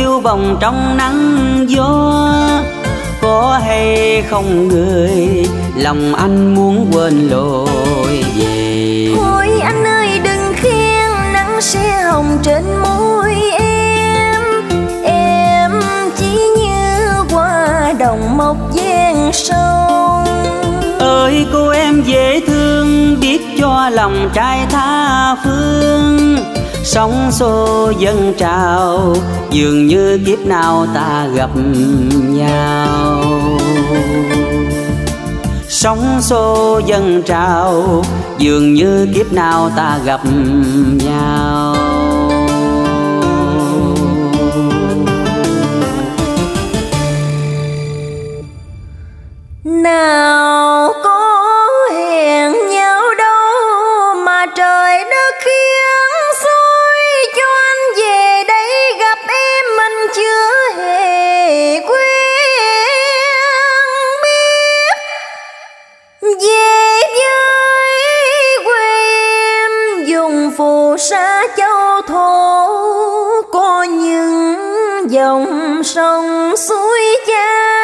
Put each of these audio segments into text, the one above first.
phiêu bồng trong nắng gió. Có hay không người, lòng anh muốn quên lối về. Thôi anh ơi đừng khen, nắng sẽ hồng trên môi em chỉ như hoa đồng mọc ven sông. Ơi cô em dễ thương, biết cho lòng trai tha phương. Sóng xô dâng trào, dường như kiếp nào ta gặp nhau. Sóng xô dâng trào, dường như kiếp nào ta gặp nhau. Nào có hẹn nhau đâu mà trời đất khiến xui cho anh về đây gặp em, mình chưa hề quen biết. Về với quê em dùng phù sa châu thổ, có những dòng sông suối chảy.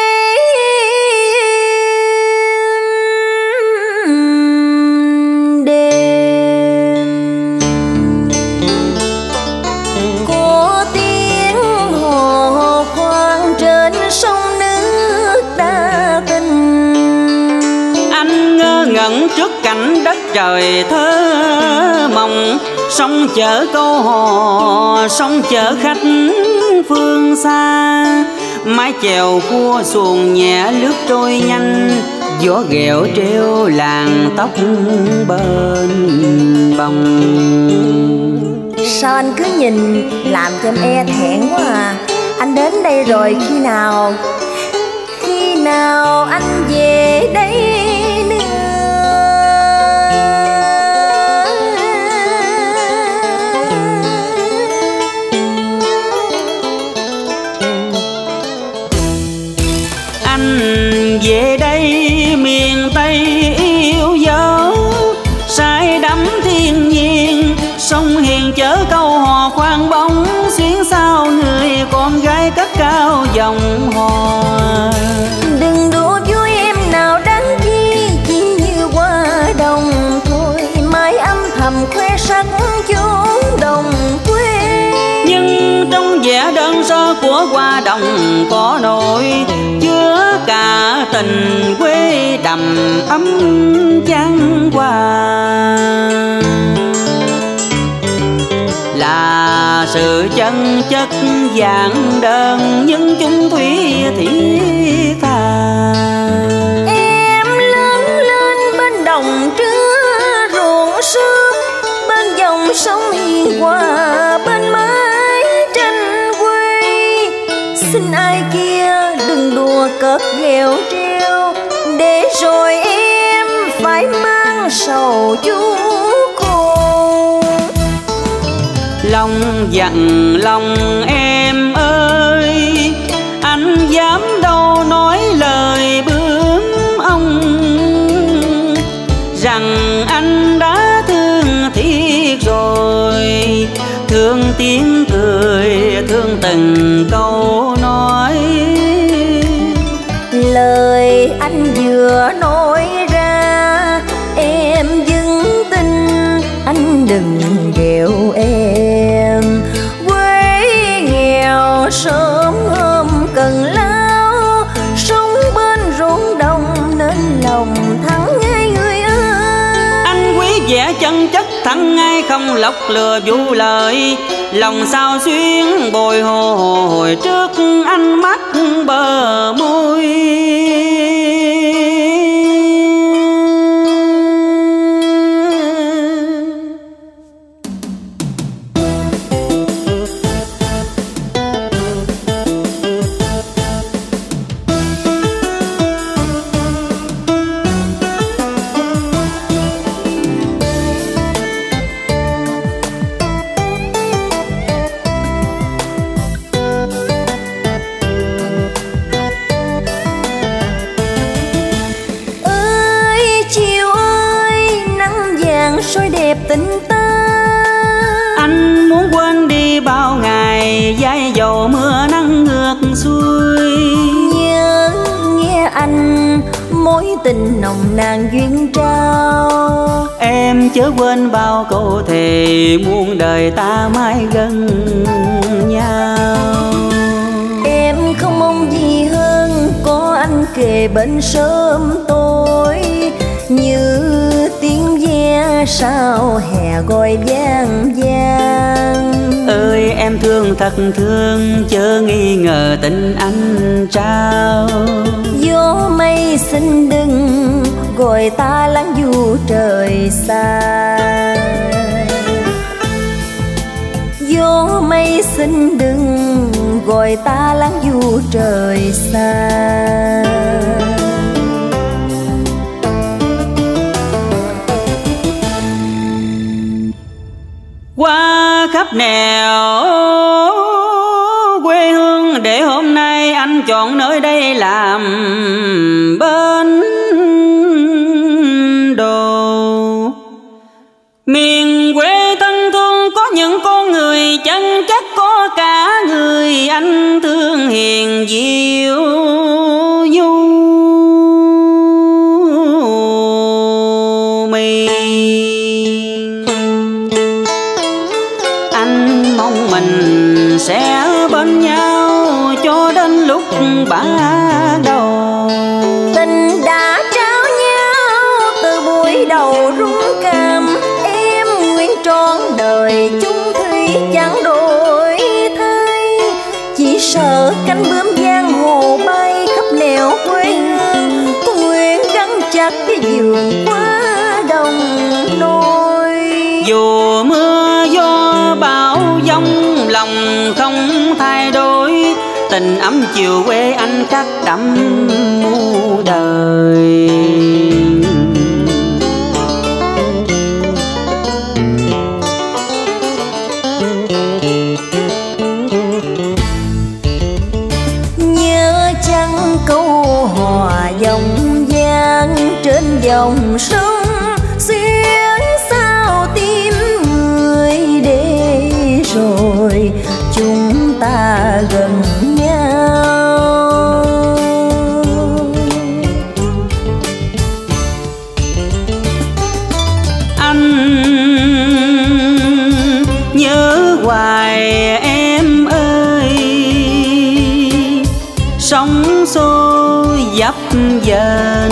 Trước cảnh đất trời thơ mộng, sông chở câu hò, sông chở khách phương xa. Mái chèo cua xuồng nhẹ lướt trôi nhanh, gió ghẹo treo làn tóc bên bồng. Sao anh cứ nhìn làm cho em e thẹn quá à. Anh đến đây rồi khi nào anh về đây? Về đây miền Tây yêu dấu, say đắm thiên nhiên, sông hiền chở câu hò khoan bóng. Xuyến sao người con gái cất cao dòng hò. Đừng đùa vui em nào đáng chi, chỉ như hoa đồng thôi, mãi âm thầm khoe sắc chốn đồng quê. Nhưng trong vẻ đơn sơ của hoa đồng có nỗi chứa cả tình quê đầm ấm chan hòa, là sự chân chất giản đơn nhưng chung thủy thiết tha. Em lớn lên bên đồng trưa ruộng sớm, bên dòng sông hiền hòa, bên mái tranh quê. Xin ai kia đừng đùa cợt ghẹo treo, để rồi em phải mang sầu chuốc khổ. Lòng dặn lòng em ơi, anh dám đâu nói lời bướm ông, rằng anh đã thương thiết rồi. Thương tiếng cười, thương từng câu nói, lời anh vừa nói ra em vững tin. Anh đừng ghẹo em, quê nghèo sớm hôm cần lao, sống bên ruộng đồng nên lòng thắng ngay người ơi. anh quý vẻ chân chất thắng ngay không lọc lừa vu lời. Lòng sao xuyên bồi hồi trước anh mắt bờ môi. Soi đẹp tình ta, anh muốn quên đi bao ngày dãi dầu mưa mối tình nồng nàn duyên trao. Em chớ quên bao câu thề, muôn đời ta mãi gần nhau. Em không mong gì hơn, có anh kề bên sớm tối, như tiếng ve sao hè gọi vang vang. Ơi em thương thật thương, chớ nghi ngờ tình anh trao. Gió mây xin đừng gọi ta lãng du trời xa. Gió mây xin đừng gọi ta lãng du trời xa. Qua khắp nẻo quê hương để hôm nay anh chọn nơi đây làm bến đồ. Miền quê thân thương có những con người chân chất, có cả người anh thương hiền diệu nhu mì. Anh mong mình sẽ bên nhau cho đến lúc ban đầu. Tình đã trao nhau từ buổi đầu rung cam, em nguyện trọn đời chung thủy chẳng đổi thay. Chỉ sợ cánh bướm giang hồ bay khắp nẻo quê hương, có nguyện gắn chặt cái giường qua đồng nôi. Dù mưa gió bão giông lòng không thay đổi, tình ấm chiều quê anh khắc đậm muôn đời. Nhớ chăng câu hò dòng vang trên dòng sông, xuyên sao tim người để rồi chúng ta gần nhau. Anh nhớ hoài em ơi, sóng xô dập dềnh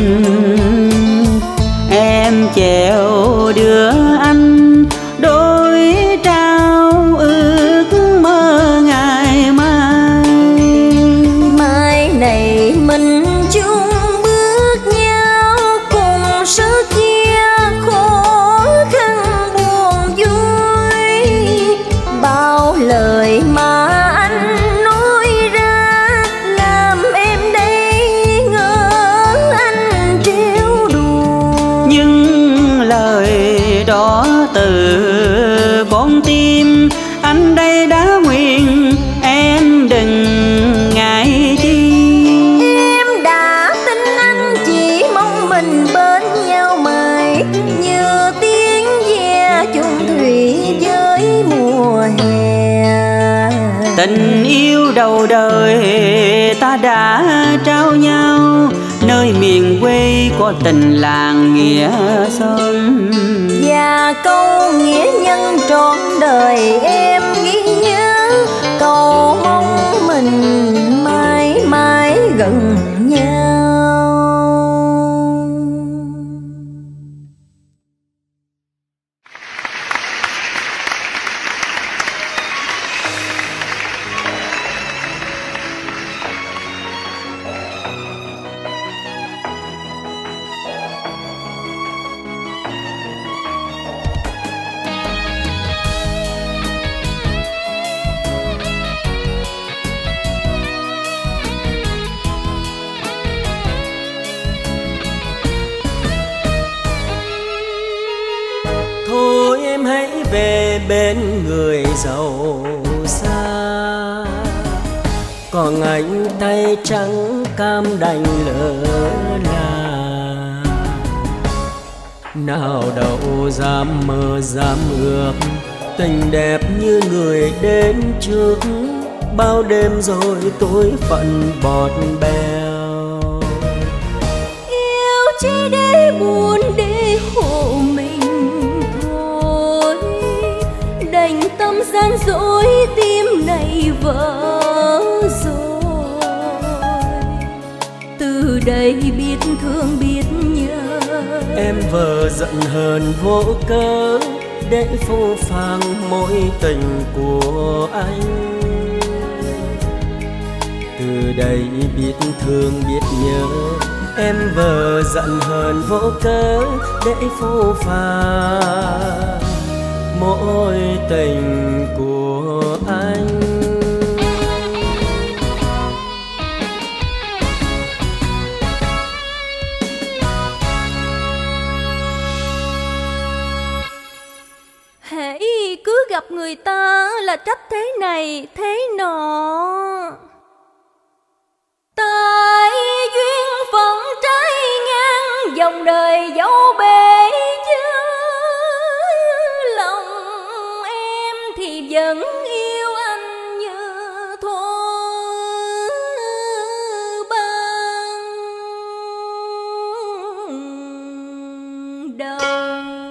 em chèo đưa anh đôi trao ước mơ ngày mai. Mai này mình chung bước nhau cùng sức chia khó khăn buồn vui. Bao lời mà anh nói ra làm em đây ngỡ anh trêu đùa. Nhưng lời đó từ con tim anh đây đã nguyện, em đừng ngại chi. Em đã tin anh chỉ mong mình bên nhau mãi, như tiếng ve chung thủy với mùa hè. Tình yêu đầu đời ta đã trao nhau, nơi miền quê có tình làng nghĩa sơn. Và câu nghĩa nhân trọn đời em ghi nhớ, cầu mong mình mãi mãi gần nhau. Thôi em hãy về bên người giàu xa, còn anh tay trắng cam đành lỡ là. Nào đâu dám mơ dám ước, tình đẹp như người đến trước, bao đêm rồi tối phận bọt bèo. từ đây biết thương biết nhớ. Em vờ giận hờn vô cớ để phũ phàng mối tình của anh. Từ đây biết thương biết nhớ, em vờ giận hờn vô cớ để phũ phàng mối tình của anh. Hễ cứ gặp người ta là trách thế này thế nọ, tại duyên phận trái ngang dòng đời dẫu bể chứ lòng em thì vẫn yêu anh như thuở ban đầu.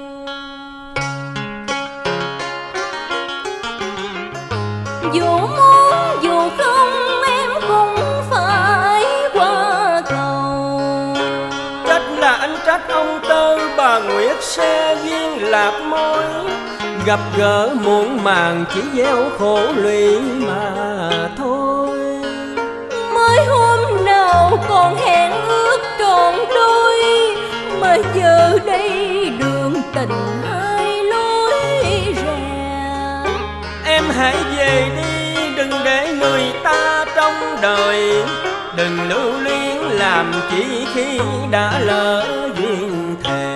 Dù muốn dù không em cũng phải qua cầu. Trách là anh trách ông Tơ bà Nguyệt xe duyên lạc môi, gặp gỡ muộn màng chỉ gieo khổ lụy mà thôi. Mới hôm nào còn hẹn ước trọn đôi, mà giờ đây đường tình hai lối rẽ. Em hãy về đi, đừng để người ta trong đời, đừng lưu luyến làm chỉ khi đã lỡ duyên thề.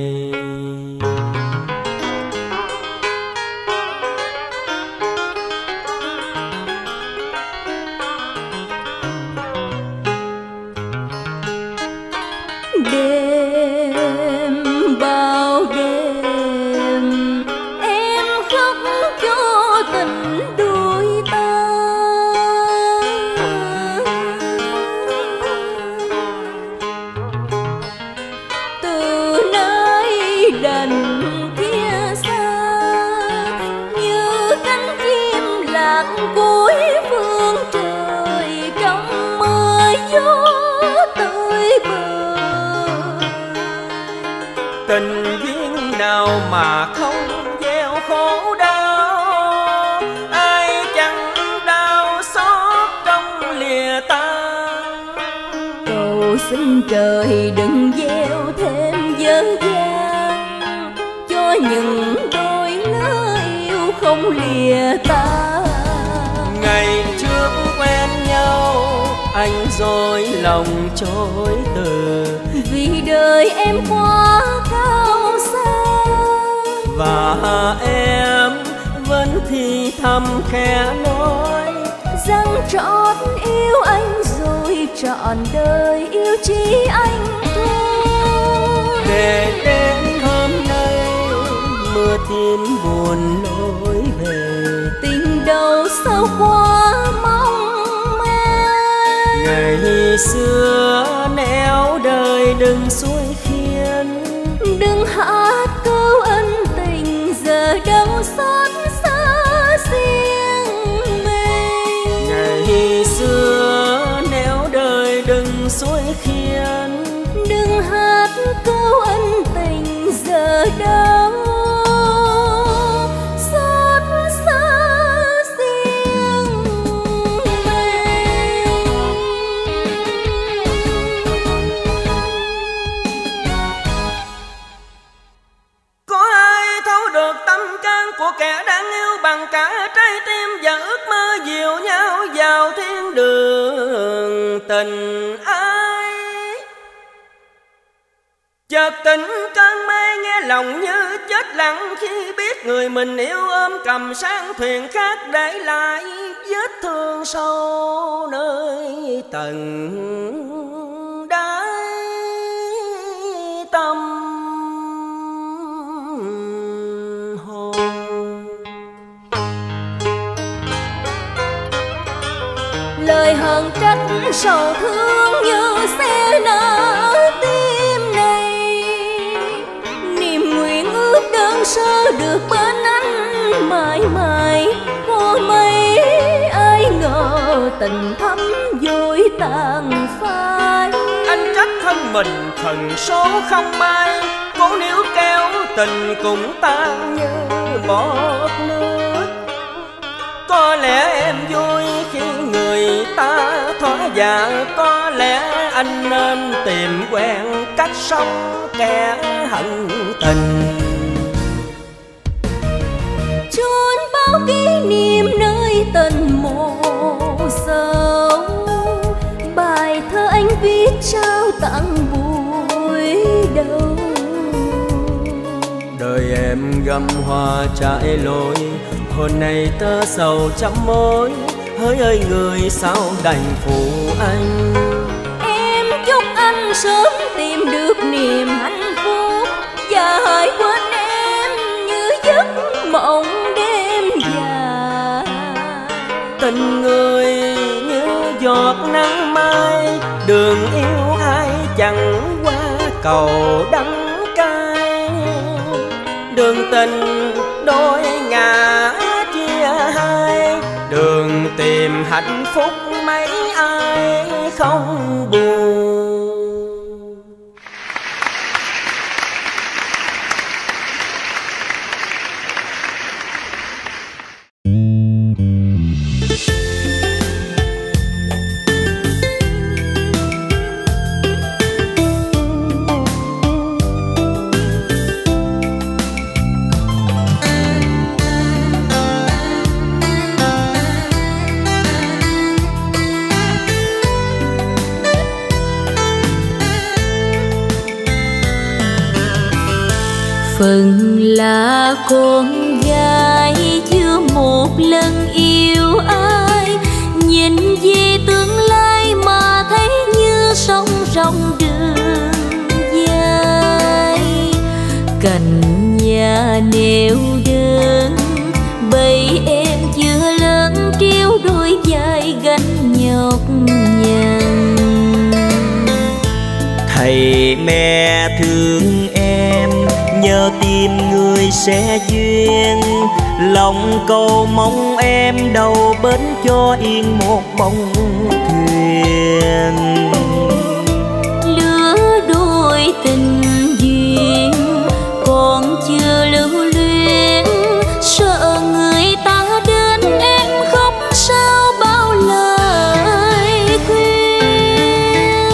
Đêm bao đêm em khóc cho tình đôi ta, từ nay đành kia xa như cánh chim lạc cuối phương trời, trong mưa gió tươi bời. Tình duyên nào mà không gieo khổ đau, ai chẳng đau xót trong lìa tan. Cầu xin trời đừng gieo thêm dở dang, cho những đôi lứa yêu không lìa ta. Ngày trước quen nhau anh dối lòng chối từ, Vì đời em quá cao xa, và em vẫn thì thầm khẽ nói rằng trọn yêu anh rồi trọn đời yêu chỉ anh thôi. để đến hôm nay mưa tím buồn lối về, Tình đầu sao quá mong manh. ngày xưa néo đời đừng xuôi khiến, Đừng hát câu ân tình giờ đâu xót xa riêng mình. ngày xưa néo đời đừng xuôi khiến. Đừng hát câu ân tình giờ đâu xót xa riêng mình. Có ai thấu được tâm can của kẻ đáng yêu bằng cả trái tim, và ước mơ dìu nhau vào thiên đường tình ai. Chợt tỉnh cơn mê nghe lòng như chết lặng, khi biết người mình yêu ôm cầm sang thuyền khác, để lại vết thương sâu nơi tận đáy tâm hồn. Lời hờn trách sầu thương như xe nở tim này, niềm nguyện ước đơn sơ được bên anh mãi mãi. Có mấy ai ngờ tình thắm vội tàn phai. mình thần số không may, cố níu kéo tình cũng tan như bọt nước. Có lẽ em vui khi người ta thỏa dạ, có lẽ anh nên tìm quen cách sống kẻ hận tình. Chốn bao kỷ niệm nơi tận mộ sâu, bài thơ anh viết trao tặng buổi đầu. Đời em găm hoa trái lối, hôm nay tơ sầu trăm mối. Hỡi ơi người sao đành phụ anh. Em chúc anh sớm tìm được niềm hạnh phúc, và hãy quên em như giấc mộng đêm dài. Tình người như giọt nắng mai, đường yêu ai chẳng qua cầu đắng cay. Đường tình đôi ngả chia hai, đường tìm hạnh phúc mấy ai không buồn. Phần là con gái chưa một lần yêu ai, nhìn về tương lai mà thấy như sóng rong đường dài. Cành nhà neo đơn bầy em chưa lớn, treo đôi vai gánh nhọc nhằn. Thầy mẹ thương em, nhớ tìm người sẽ duyên. Lòng cầu mong em đầu bến cho yên một bông thuyền. Lứa đôi tình duyên còn chưa lưu luyến, sợ người ta đến em khóc sao bao lời khuyên.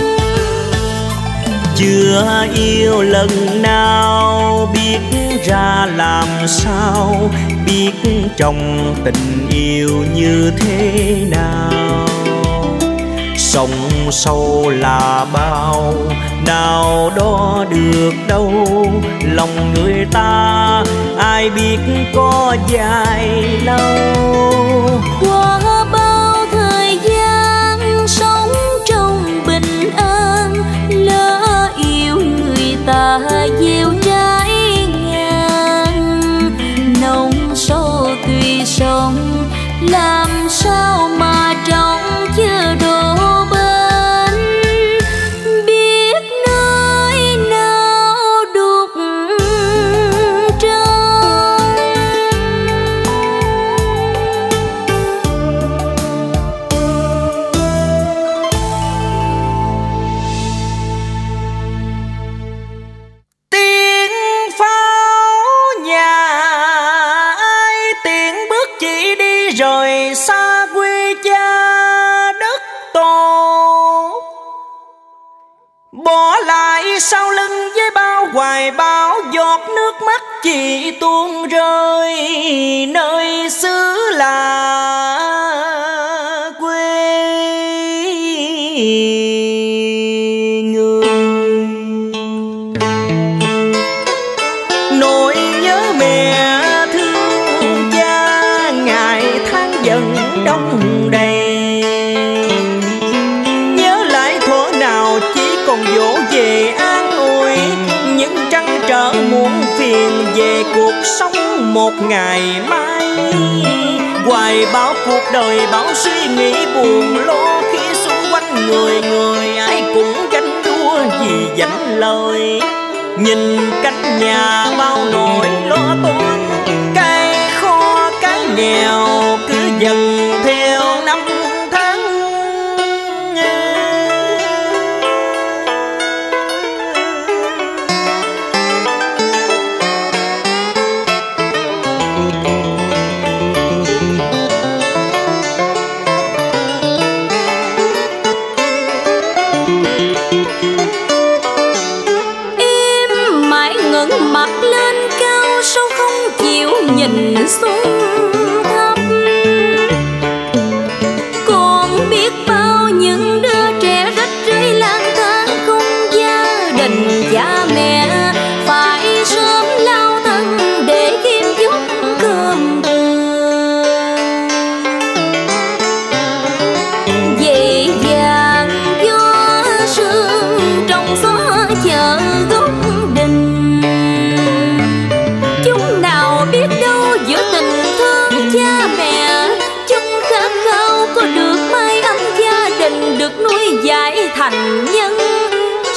Chưa yêu lần nào biết ra làm sao, biết trong tình yêu như thế nào. Sông sâu là bao, nào đó được đâu. Lòng người ta ai biết có dài lâu. Qua bao thời gian sống trong bình an, lỡ yêu người ta gieo trái ngang. Nông sâu tùy sông, làm sao mà trong chưa đổ bên. Biết nơi nào đục trông. Tiếng pháo nhà ai, tiếng bước chỉ đi rồi xa quê cha đất tổ. Bỏ lại sau lưng với bao hoài bão, giọt nước mắt chỉ tuôn rơi nơi xứ là quê người. Nỗi nhớ mẹ thương cha, ngày tháng dần đông đầy. Nhớ lại thuở nào chỉ còn dỗ về an ủi, những trăn trở muộn phiền về cuộc sống một ngày mai. Hoài bão cuộc đời bão suy nghĩ buồn lo, khi xung quanh người người ai cũng ganh đua vì danh lời. Nhìn cánh nhà bao nỗi lo toan, cái khó cái nghèo cứ dần theo năm tháng.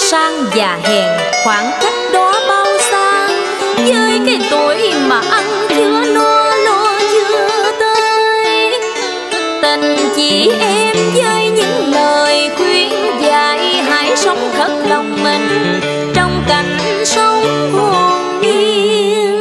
sang già hèn khoảng cách đó bao xa, với cái tuổi mà ăn chưa no lo chưa tới. Tình chị em với những lời khuyên dạy, hãy sống thật lòng mình trong cảnh sống hồn nhiên.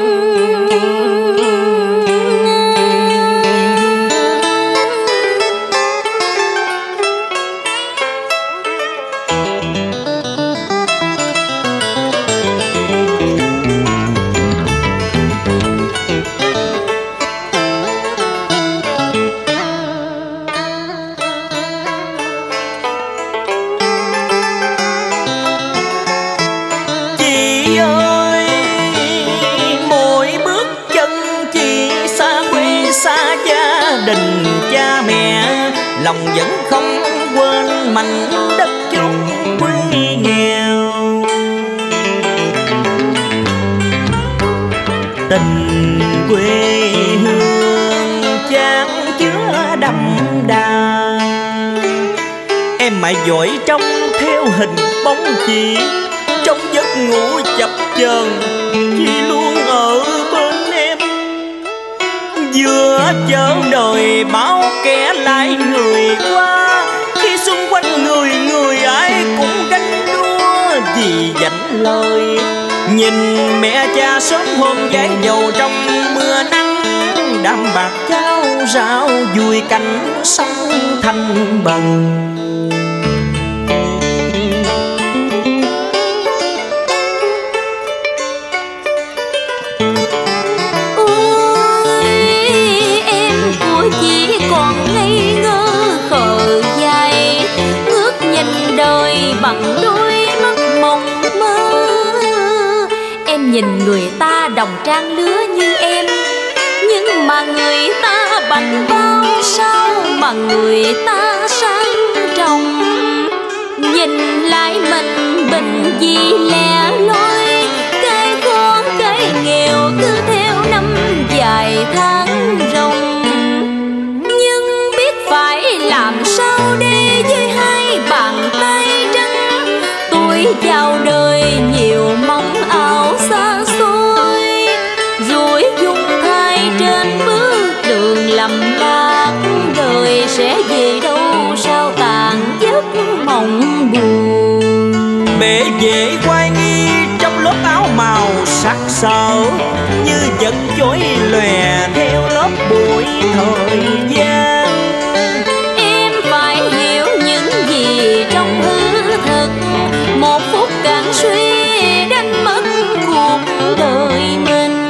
Lòng vẫn không quên mảnh đất chốn quê nghèo. Tình quê hương chan chứa đậm đà, em mãi dõi trông theo hình bóng chị, trong giấc ngủ chập chờn chị luôn ở bên em. Vừa chở đời bao kẻ lại người qua, khi xung quanh người người ai cũng ganh đua vì dành lời. Nhìn mẹ cha sớm hôm dãi dầu trong mưa nắng, đạm bạc cháo rau vui cảnh sông thanh bần. Chỉ còn ngây ngơ khờ dại, ngước nhìn đời bằng đôi mắt mộng mơ. Em nhìn người ta đồng trang lứa như em, nhưng mà người ta bạch bao sao mà người ta sang trọng. Nhìn lại mình bình dị lẻ loi, cái khó cái nghèo cứ theo năm dài tháng rồng. Phải làm sao để với hai bàn tay trắng, tuổi chào đời nhiều mong ảo xa xôi, rủi dung thai trên bước đường lầm lạc. Đời sẽ về đâu sao tàn giấc mộng buồn. Bể dễ quay nghi trong lớp áo màu sắc sỡ, như vật chói lòe theo lớp bụi thời gian. Trong hư thực một phút cạn suy đánh mất cuộc đời mình.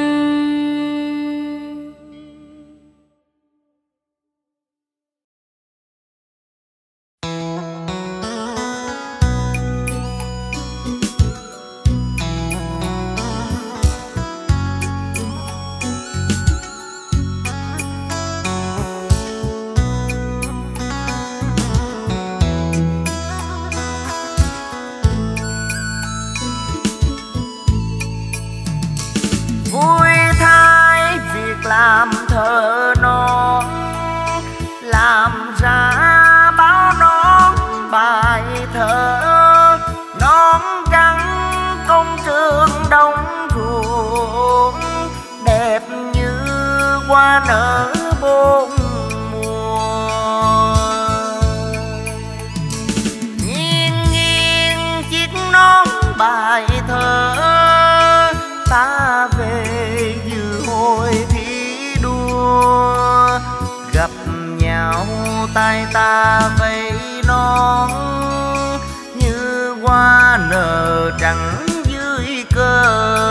Làm thơ non làm ra báo non bài thơ, non trắng công trường đông ruộng, đẹp như hoa nở bốn mùa. Nghiêng nghiêng chiếc nón bài thơ, ta về như hồi gặp nhau tay ta vây nón, như hoa nở trắng dưới cờ.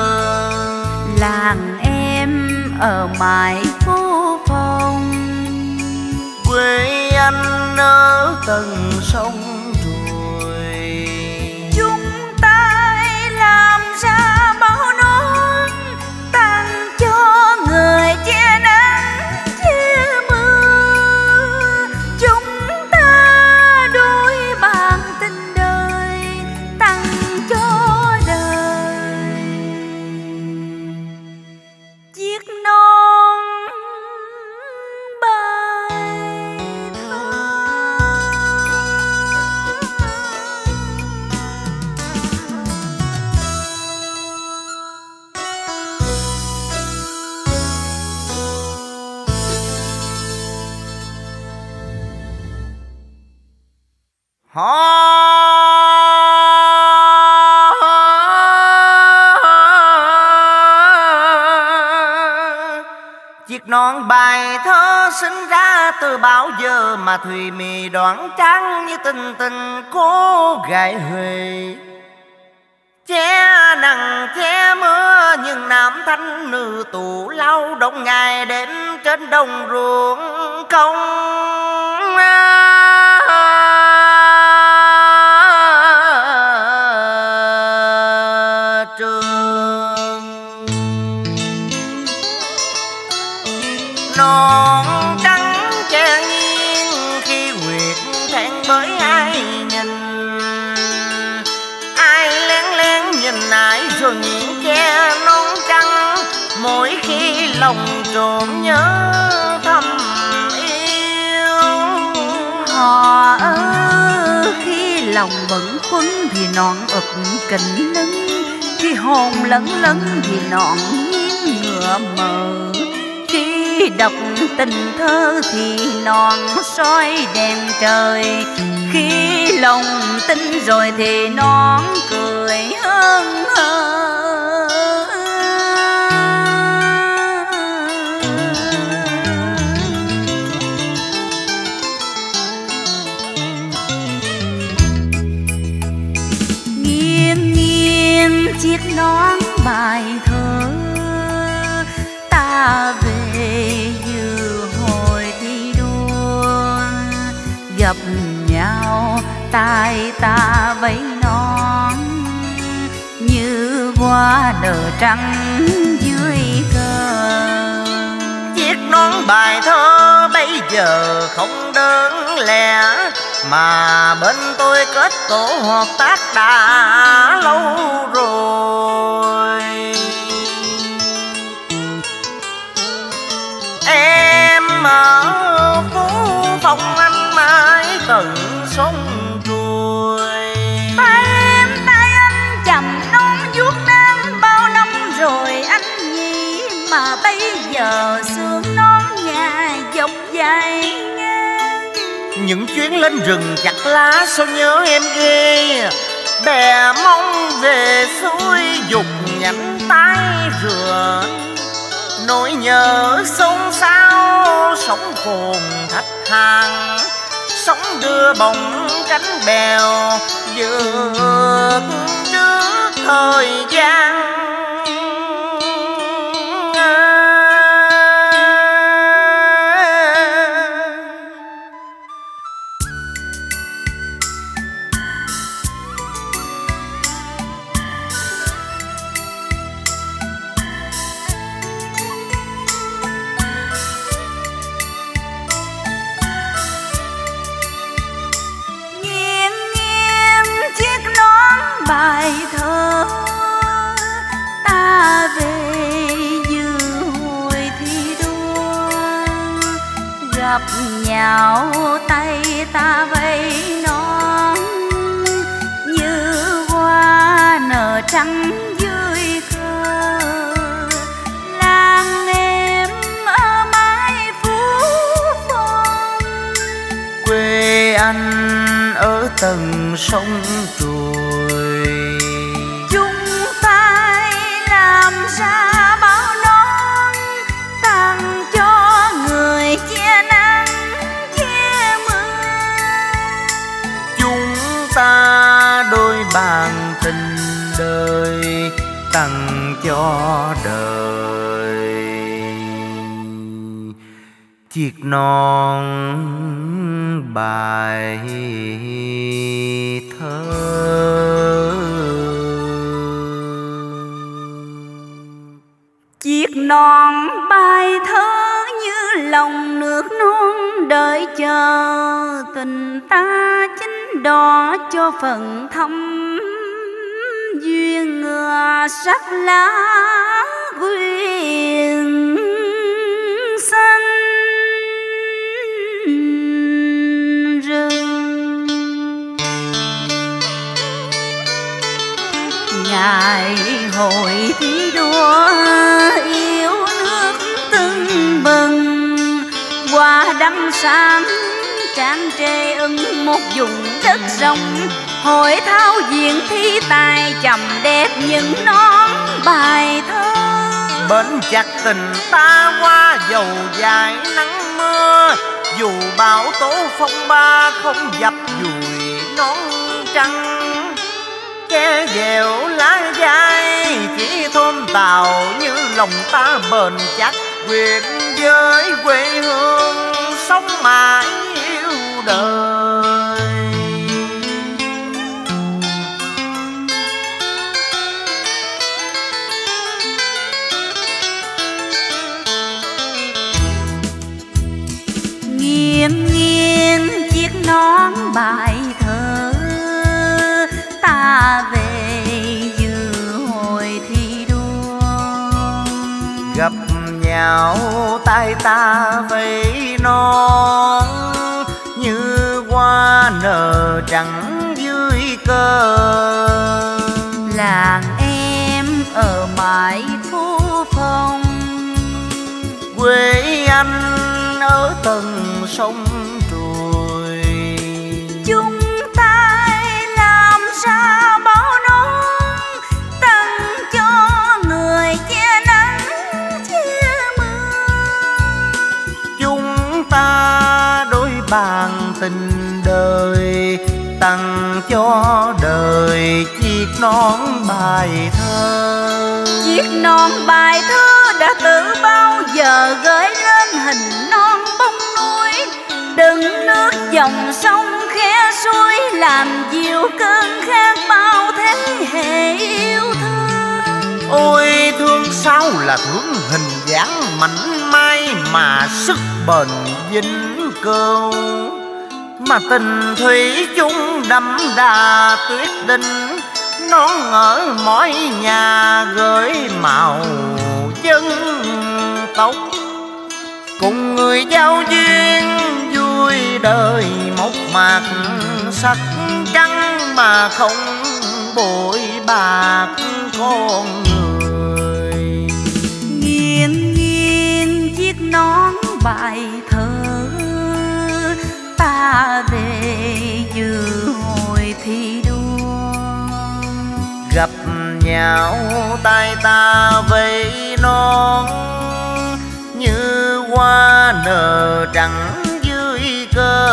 Làng em ở mãi phố phòng, quê anh ở tầng sông Ruồi. chúng ta làm ra báo nón, tặng cho người che nắng che mưa. Chúng ta đôi bàn tình đời tặng cho đời, chiếc nón bài thơ. Non bài thơ sinh ra từ bao giờ mà thùy mị đoán trắng như tình tình cô gái Huế. Che nắng che mưa nhưng nam thanh nữ tù lao động ngày đêm trên đồng ruộng công. Non trắng che nghiêng khi nguyệt thẹn bởi ai nhìn, ai lén lén nhìn ai rồi nhìn che non trắng. Mỗi khi lòng trộm nhớ thầm yêu Họ khi lòng bận khuâng thì non ực kình lưng, khi hồn lẫn lẫn thì non nghiêng ngựa mờ. Khi đọc tình thơ thì non soi đèn trời, khi lòng tin rồi thì non cười hớn hở. Nghiêng nghiêng chiếc nón bài thơ, ta về như hồi thi đua. Gặp nhau tay ta vẫy nón, như hoa nở trắng dưới cờ. Chiếc nón bài thơ bây giờ không đơn lẻ, mà bên tôi kết tổ hợp tác đã lâu rồi. Em ở phố phòng anh mãi tận sông ruồi. Tay em tay anh chầm nón vuốt nắng bao năm rồi anh nhỉ, mà bây giờ sương nón nhà dọc dài ngang. Những chuyến lên rừng chặt lá sao nhớ em ghê, bè mong về suối dục nhánh tay rửa. Nỗi nhớ sông sao sóng cồn thạch hàng, sóng đưa bóng cánh bèo vượt trước thời gian. Bài thơ ta về như hồi thi đua. Gặp nhau tay ta vẫy nón, như hoa nở trắng dưới cờ. Làng em ở mái Phú Phong, quê anh ở tầng sông Ruồi. Làm ra bao nón tặng cho người che nắng che mưa. Chúng ta đôi bàn tình đời tặng cho đời. Chiếc nón bài thơ. Chiếc non bài thơ như lòng nước non đợi chờ. Tình ta chính đỏ cho phần thăm duyên ngựa sắc lá quyền xanh rừng. Ngày hội thi đua yêu nước tưng bừng, hoa đăng sáng tràn trề ưng một vùng đất rộng. Hội thao diện thi tài chầm đẹp những nón bài thơ. bền chặt tình ta qua dầu dài nắng mưa. Dù bão tố phong ba không dập vùi nón trăng. Che dèo lá dai chỉ thôn tàu như lòng ta bền chắc. Nguyện với quê hương sống mãi yêu đời. Nghiêng nghiêng chiếc nón bài thơ, ta về dự hội thi đua. Gặp nhau tay ta vẫy non, như hoa nở trắng dưới cờ. Làng em ở mãi phố phong, quê anh ở tầng sông trùi. chung tay làm ra báo nón, tặng cho người che nắng che mưa. Chúng ta đôi bàn tình đời, tặng cho đời chiếc nón bài thơ. Chiếc nón bài thơ đã từ bao giờ gửi lên hình non bông núi. Đừng nước dòng sông khe suối làm dịu cơn khát bao thế hệ yêu thương. Ôi thương sao là thương hình dáng mảnh mai mà sức bền vĩnh cửu. Mà tình thủy chung đậm đà tuyết đinh, nón ở mỗi nhà gửi màu dân tộc. Cùng người giao duyên vui đời một mạc sắc trắng mà không bội bạc con người. Nghiêng nghiêng chiếc nón bài thơ, ta về dự hội thi đua. Gặp nhau tay ta vẫy non, như hoa nở trắng dưới cờ.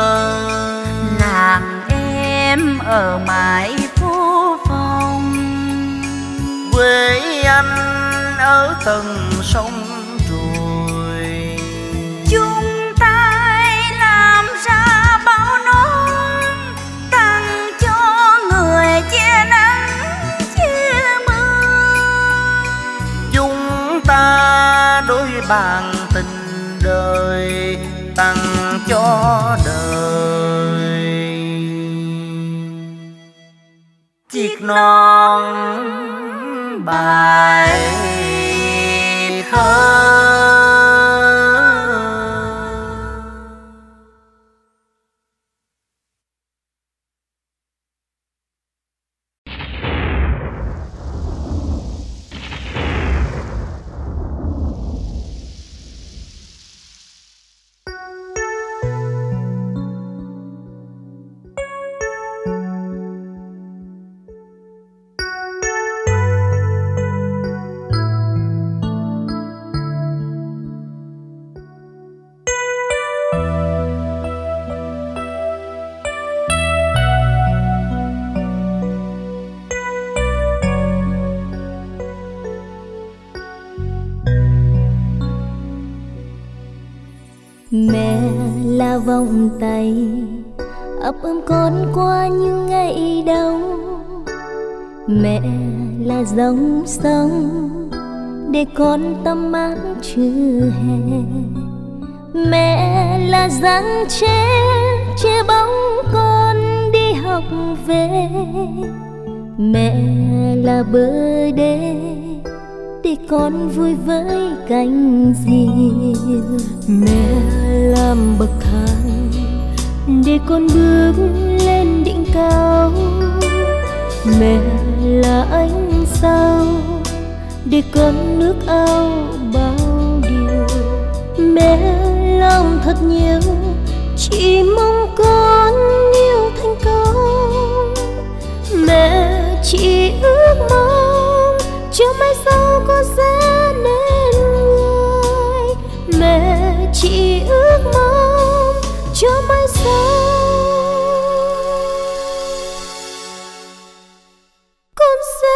Làng em ở mãi phố phong, quê anh ở tầng sông trùi. chung tay làm ra báo nón, tặng cho người che nắng che mưa. Chúng ta đôi bàn tình đời, tặng cho đời chiếc nón bài thơ. Mẹ là vòng tay ấp ôm con qua những ngày đông. Mẹ là dòng sông để con tắm mát trưa hè. Mẹ là giăng che bóng con đi học về. Mẹ là bờ đê để con vui với cánh diều. Mẹ làm bậc thang để con bước lên đỉnh cao. Mẹ là ánh sao để con nước ao bao điều. Mẹ lòng thật nhiều chỉ mong con yêu thành công. Mẹ chỉ ước mong cho mai sau con sẽ chỉ ước mong cho mai sau con sẽ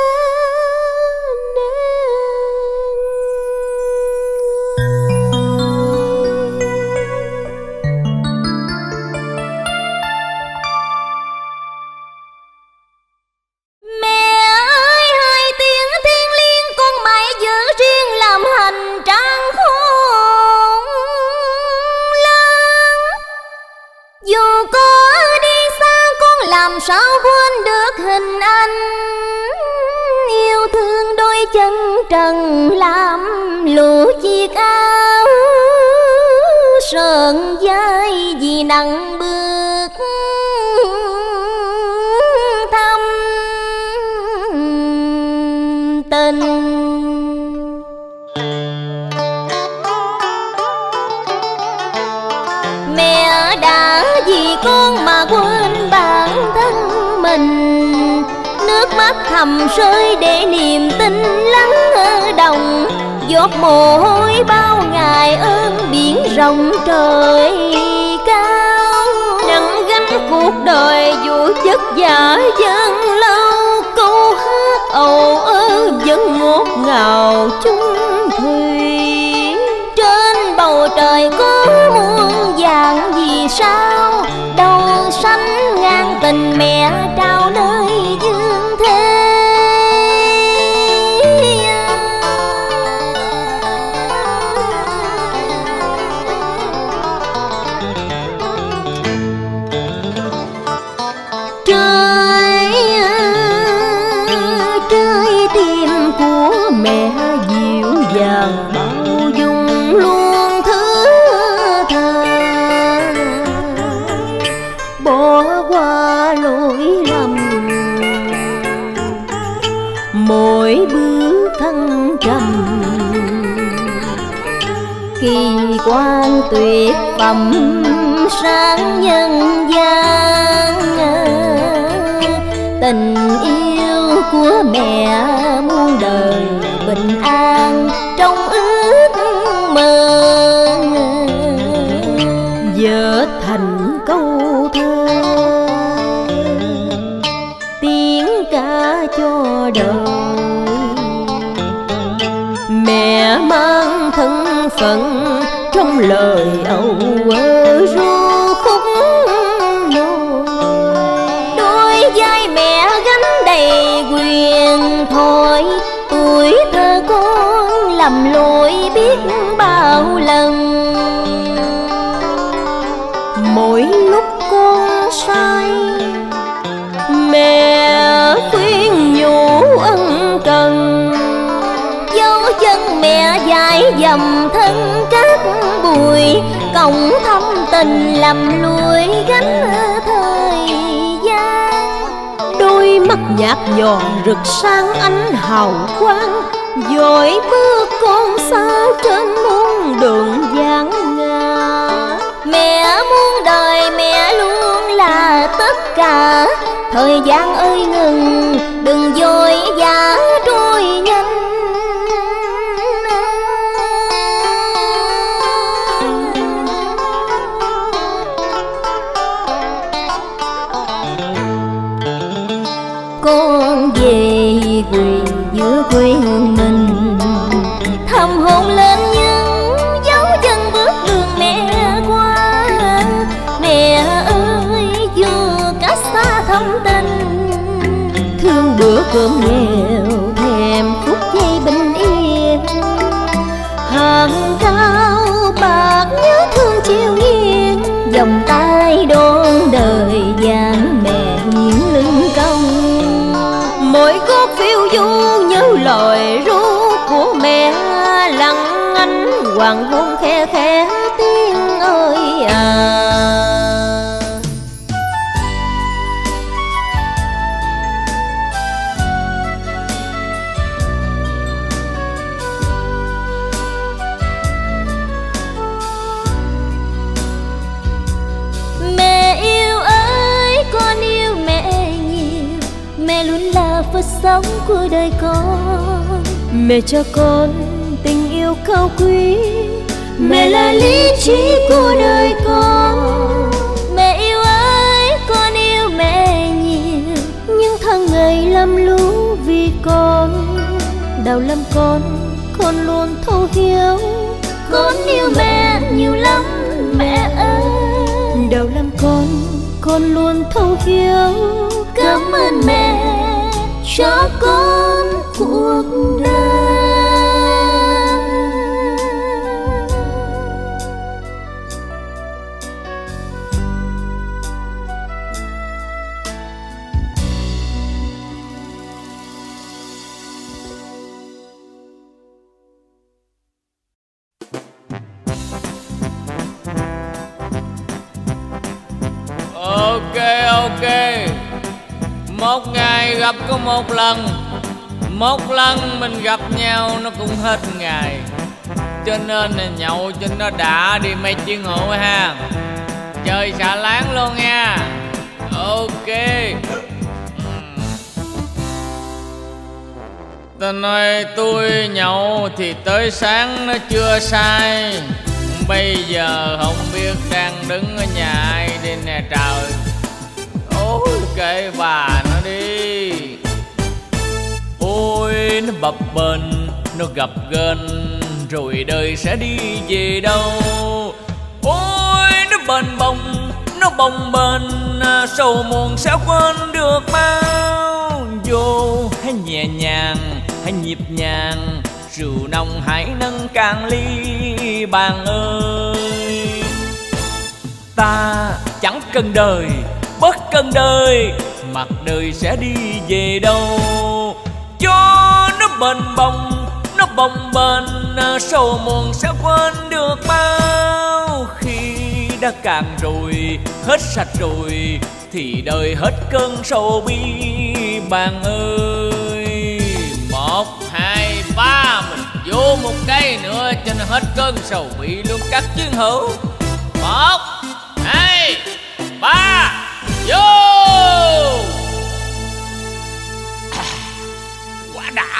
sao quên được hình anh yêu thương đôi chân trần làm lụa chiếc áo sờn vai vì nặng bước thăm tình. Mẹ đã vì con mà quên bản thân mình, nước mắt thầm rơi để niềm tin lắng ở đồng, giọt mồ hôi bao ngày ơn biển rộng trời cao. Nặng gánh cuộc đời dù vất vả dần lâu, câu hát âu ơ vẫn ngọt ngào chung thủy. Trên bầu trời có muôn vàng vì sao, đầu xanh ngang tình mẹ trao nơi dương thế. Trái tim của mẹ dịu dàng bao dung luôn thứ tha, bỏ qua lỗi lầm mỗi bước thăng trầm. Kỳ quan tuyệt phẩm sáng nhân gian, tình yêu của mẹ muôn đời bình an trong ước mơ. Giờ thành câu thơ tiếng ca cho đời, mẹ mang thân phận trong lời âu ơ ru khúc nôi. Đôi vai mẹ gánh đầy quyền thôi, tuổi thơ con lầm lỗi biết bao lần. Mỗi lúc con sai mẹ khuyên nhủ ân cần, dấu chân mẹ dãi dầm thân cát bụi, cộng thâm tình lầm lũi gánh thời gian. Đôi mắt nhạt nhòa rực sáng ánh hào quang, dội bước con xa trên muôn đường vàng ngà. Mẹ muôn đời mẹ luôn là tất cả, thời gian ơi ngừng đừng vội vã trôi nhanh. Con về quê giữa quê hương mình, thầm hồn lên những dấu chân bước đường mẹ qua. Mẹ ơi vừa cách xa thâm tình, thương bữa cơm nghèo thèm phút giây bình yên. Hàng cao bạc nhớ thương chiều nghiêng, vòng tay đón đời dáng mẹ hiến lưng công. Mỗi gót phiêu du nhớ lời ru của mẹ, lặng ánh hoàng hôn khe khẽ tiếng ơi à. Mẹ yêu ơi con yêu mẹ nhiều, mẹ luôn là phật sống của đời con. Mẹ cho con tình yêu cao quý, Mẹ là lý trí của đời con. Mẹ yêu ơi, con yêu mẹ nhiều, nhưng tháng ngày lầm lũ vì con. Đau lắm con luôn thấu hiểu. Con yêu mẹ nhiều lắm mẹ ơi. Đau lắm con luôn thấu hiểu. Cảm ơn mẹ cho con cuộc đời. Ok, một ngày gặp có một lần, một lần mình gặp nhau nó cũng hết ngày. Cho nên là nhậu cho nó đã đi mấy chuyến hộ ha. Chơi xả láng luôn nha. Ok. Ta nói tôi nhậu thì tới sáng nó chưa sai. Bây giờ không biết đang đứng ở nhà ai đây nè trời. Ôi kệ bà nó đi. Ôi nó bập bênh, nó gập ghềnh, rồi đời sẽ đi về đâu. Ôi nó bềnh bồng, nó bồng bềnh, sầu muộn sẽ quên được bao. Vô hãy nhẹ nhàng, hãy nhịp nhàng, rượu nồng hãy nâng cạn ly bạn ơi. Ta chẳng cần đời, bất cần đời, mặt đời sẽ đi về đâu. Cho nó bềnh bồng, nó bồng bềnh, sầu muộn sẽ quên được bao. Khi đã cạn rồi, hết sạch rồi, thì đời hết cơn sầu bi bạn ơi. 1, 2, 3 mình vô một cây nữa cho nó hết cơn sầu bi luôn các chiến hữu. 1, 2, 3 vô. Quá đã.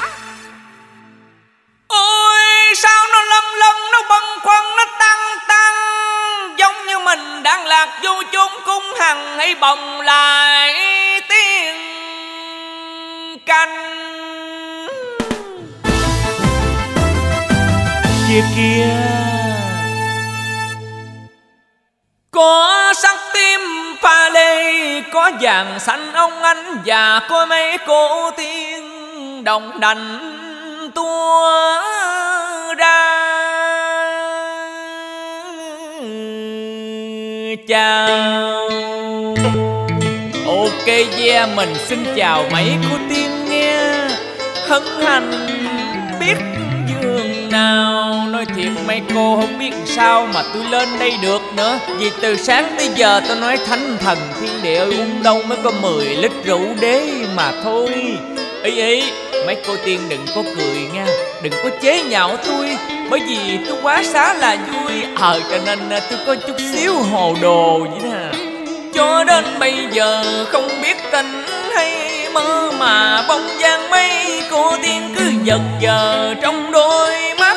Ôi sao nó lâng lâng, nó bâng khuâng, nó tăng tăng, giống như mình đang lạc vô chốn cung hằng hay bồng lại tiếng canh. Kia kia có sắc tím pha lê, có vàng xanh ông anh, và có mấy cô tiên đồng đành tua ra. Chào. Ok yeah, mình xin chào mấy cô tiên nghe. Hân hạnh biết giường nào. Nói thiệt mấy cô không biết sao mà tôi lên đây được nữa. Vì từ sáng tới giờ tôi nói thánh thần thiên địa uống đâu mới có 10 lít rượu đế mà thôi. Ý mấy cô tiên đừng có cười nha, đừng có chế nhạo tôi, bởi vì tôi quá xá là vui. Cho nên tôi có chút xíu hồ đồ vậy nè. Cho đến bây giờ không biết tình hay mơ, mà bóng dáng mấy cô tiên cứ giật giờ trong đôi mắt.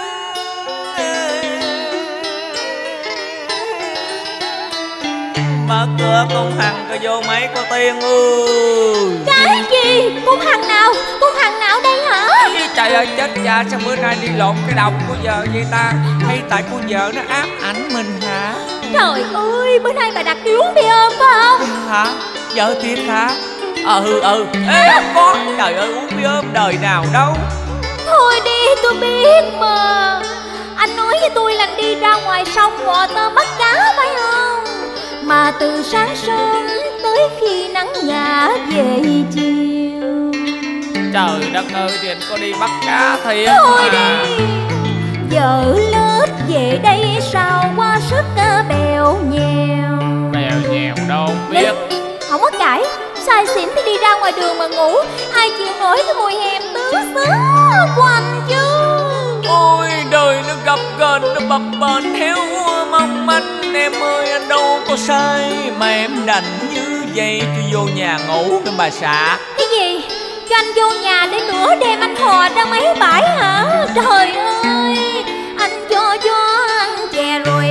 Mở cửa con Hằng coi vô mấy cô tiên ơi. Cái gì? Con Hằng nào? Con Hằng nào đây hả? Trời ơi chết cha, sao bữa nay đi lộn cái đầu của vợ vậy ta? Hay tại cô vợ nó ám ảnh mình hả? Trời ơi, bữa nay bà đặt đi uống bia ôm phải không? Hả? Vợ thiệt hả? Ê không có. Trời ơi uống bia ôm đời nào đâu. Thôi đi, tôi biết mà. Anh nói với tôi là đi ra ngoài sông mò tôm bắt cá phải không? Mà từ sáng sớm tới khi nắng ngả về chiều. Trời đất ơi, thì anh có đi bắt cá thiệt. Thôi đi, vợ lết về đây sao qua sức bèo nhèo. Bèo nhèo đâu không biết. Không có cãi, say xỉn thì đi ra ngoài đường mà ngủ. Ai chịu nổi cái mùi hèm tứ xứ của anh chứ. Ôi đời nó gập ghềnh, nó bập bềnh héo mong manh. Em ơi anh đâu có sai mà em đành như vậy. Cho vô nhà ngủ cái bà xã. Cái gì? Cho anh vô nhà để nửa đêm anh hò ra mấy bãi hả? Trời ơi, anh cho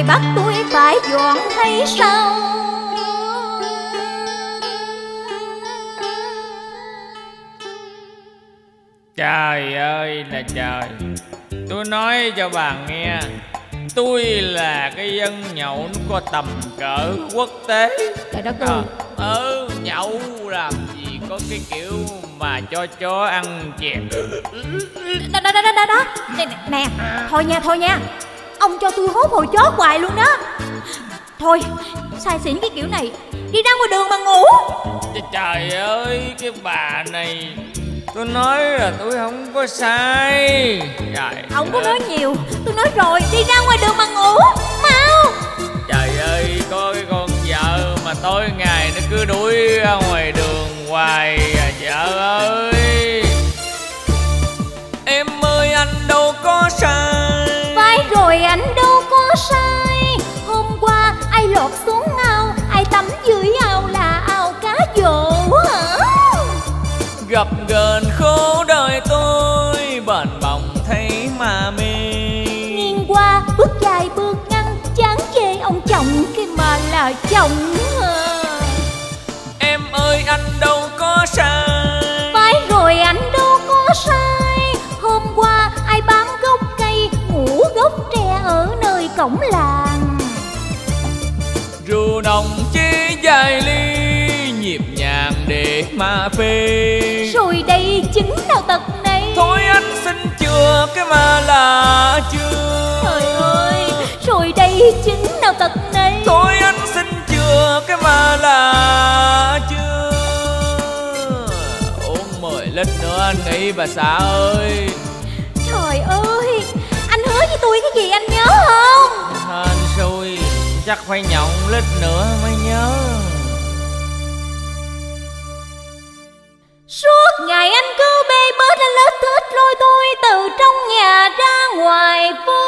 Ai bắt tôi phải dọn hay sao? Trời ơi là trời, tôi nói cho bà nghe, tôi là cái dân nhậu nó có tầm cỡ quốc tế. Trời đất ơi. Nhậu làm gì có cái kiểu mà cho chó ăn chè. Đó. Nè, thôi nha. Ông cho tôi hốt hồi chó hoài luôn đó. Thôi, sai xỉn cái kiểu này, đi ra ngoài đường mà ngủ. Trời ơi, cái bà này, tôi nói là tôi không có sai. Trời Không có nói nhiều, tôi nói rồi, đi ra ngoài đường mà ngủ, mau. Trời ơi, có cái con vợ mà tối ngày nó cứ đuổi ra ngoài đường hoài à vợ ơi. Em ơi anh đâu có sai. Phải rồi anh đâu có sai. Hôm qua ai lọt xuống ao, ai tắm dưới ao là ao cá dỗ hả? Gặp gần khổ đời tôi, bần bồng thấy mà mê. Nghiêng qua bước dài bước ngắn, chán chê ông chồng cái mà là chồng hả? Em ơi anh đâu có sai. Phải rồi anh đâu có sai. Hôm qua ai bám gốc cây, ngủ gốc tre ở nơi cổng làng. Rượu đồng chỉ vài ly, nhịp nhàng để mà phê. Rồi đây chứng nào tật này. Thôi anh xin chưa cái mà là chưa. Trời ơi, rồi đây chứng nào tật này. Thôi anh xin chưa cái mà là chưa. Uống 10 lít nữa anh nghĩ bà xã ơi. Trời ơi, anh hứa với tôi cái gì anh nhớ không? Hên xui, chắc phải nhậu lít nữa mới nhớ. Suốt ngày anh cứ bê bết lên lết thết lôi tôi từ trong nhà ra ngoài phố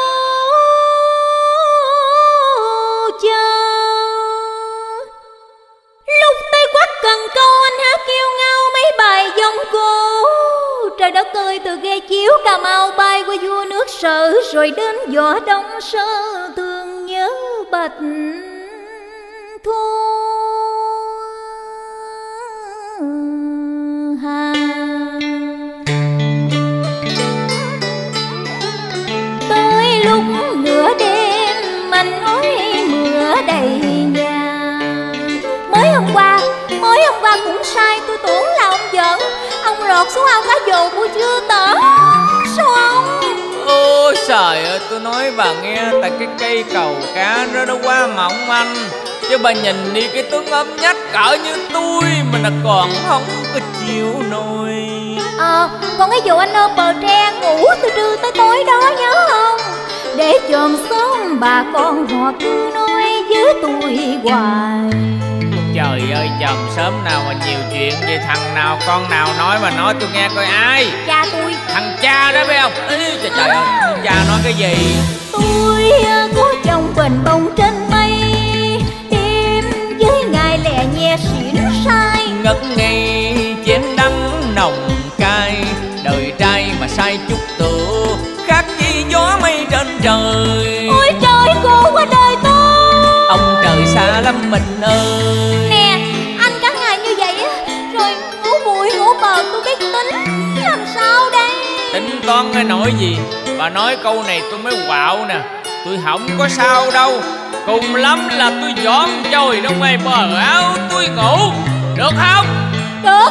chờ. Lúc tới quắt cần câu anh hát kêu ngao mấy bài dòng cô. Trời đất ơi, từ ghe chiếu Cà Mau bay qua vua nước Sở, rồi đến Võ Đông Sơ thương nhớ Bạch Thu Hà. Tới lúc nửa đêm anh nói mưa đầy nhà. Mới hôm qua cũng sai, tôi tưởng là ông giỡn. Ông lọt xuống ao cá dồ buổi trưa tở. Sao ông? Ôi trời ơi, tôi nói bà nghe, tại cái cây cầu cá đó nó quá mỏng manh. Chứ bà nhìn đi cái tướng ấm nhách cỡ như tôi mà là còn không có chịu nổi. Còn cái vụ anh ôm bờ tre ngủ từ trưa tới tối đó nhớ không? Để chòm sớm bà con họ cứ nói với tôi hoài. Trời ơi, chồng sớm nào mà nhiều chuyện vậy, thằng nào con nào nói mà nói tôi nghe coi ai. Cha tôi. Thằng cha đó phải không? Trời ơi, cha nói cái gì? Tôi có chồng bền bồng trên mây, đêm với ngài lẻ nhẹ xỉn sai. Ngất ngây chén đắng nồng cay, đời trai mà sai chút tựa, khác chi gió mây trên trời. Ôi trời, khổ quá đời tôi. Ông trời xa lắm mình ơi. Nè, anh cả ngày như vậy á, rồi ngủ bụi ngủ bờ tôi biết tính làm sao đây? Tính toán cái nỗi gì? Bà nói câu này tôi mới quạo nè. Tôi không có sao đâu, cùng lắm là tôi dọn chồi trong ngay bờ áo tôi ngủ, được không? Được.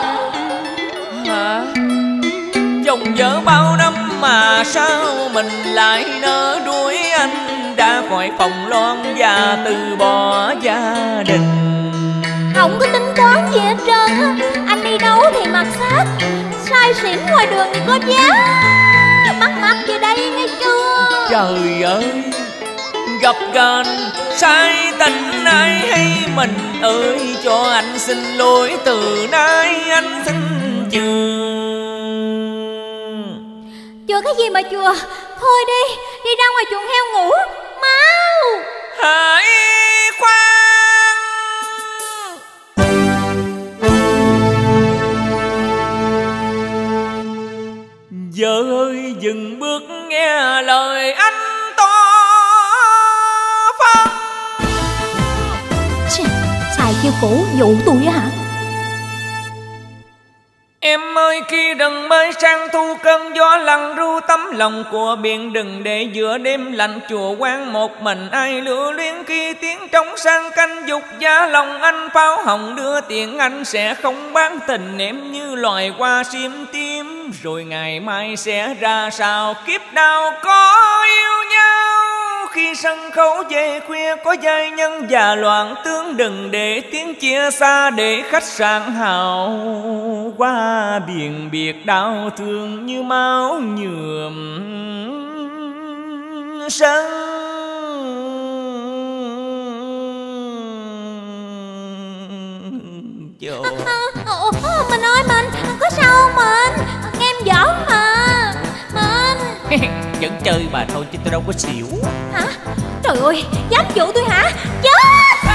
Hả? Chồng vợ bao năm mà sao mình lại nỡ đuổi anh ra khỏi phòng loan và từ bỏ gia đình. Không có tính toán gì hết trơn á. Anh đi đâu thì mặc sát, sai xỉn ngoài đường thì có giá. Bắt mặt về đây nghe chưa? Trời ơi, gặp gành sai tình ai hay mình ơi, cho anh xin lỗi từ nay anh xin chừa. Chừa cái gì mà chừa? Thôi đi, đi ra ngoài chuồng heo ngủ, mau. Hãy khoan, vợ ơi dừng bước nghe lời anh to phá. như cũ dụ tôi á hả? Em ơi khi đừng mới sang thu, cơn gió lặng ru tấm lòng của biển. Đừng để giữa đêm lạnh chùa quan một mình ai lưu luyến. Khi tiếng trống sang canh dục giá lòng anh, pháo hồng đưa tiền anh sẽ không bán tình em như loài hoa sim tím. Rồi ngày mai sẽ ra sao kiếp nào có yêu nhau. Khi sân khấu về khuya có giai nhân già loạn tướng. Đừng để tiếng chia xa, để khách sạn hào qua biển biệt đau thương như máu nhuộm sân. Mình ơi mình, có sao không mình? Nghe em giỡn mà mình. Vẫn chơi bà thôi chứ tôi đâu có xỉu. Hả? Trời ơi, dám dụ tôi hả? Chết!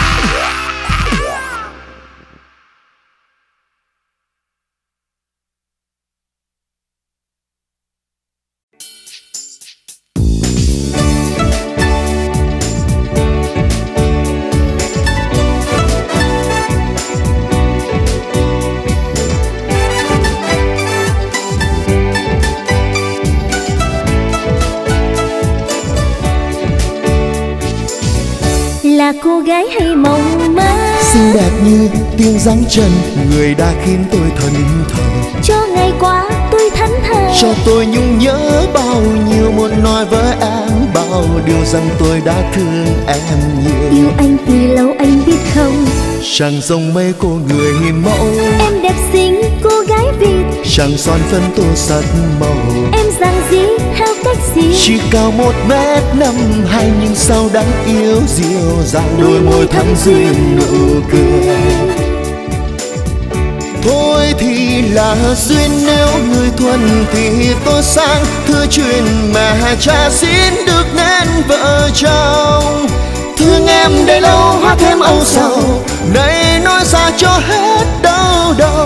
Là cô gái hay mộng mơ, xinh đẹp như tiếng giáng chân, người đã khiến tôi thẫn thờ. cho ngày qua tôi thẫn thờ, Cho tôi nhung nhớ bao nhiêu, muốn nói với em bao điều rằng tôi đã thương em nhiều. yêu anh từ lâu anh biết không, Chẳng giống mấy cô người hình mẫu, em đẹp xinh cô gái Việt, chẳng son phấn tô sắt màu. em dáng dí theo cách gì, Chỉ cao 1m52 nhưng sao đáng yêu dịu dàng, đôi môi thắm duyên nụ cười. Thôi thì là duyên, nếu người thuần thì tôi sang, thưa truyền mẹ cha xin được nên vợ chồng. Thương em để lâu hóa thêm âu sầu, này nói ra cho hết đau đầu.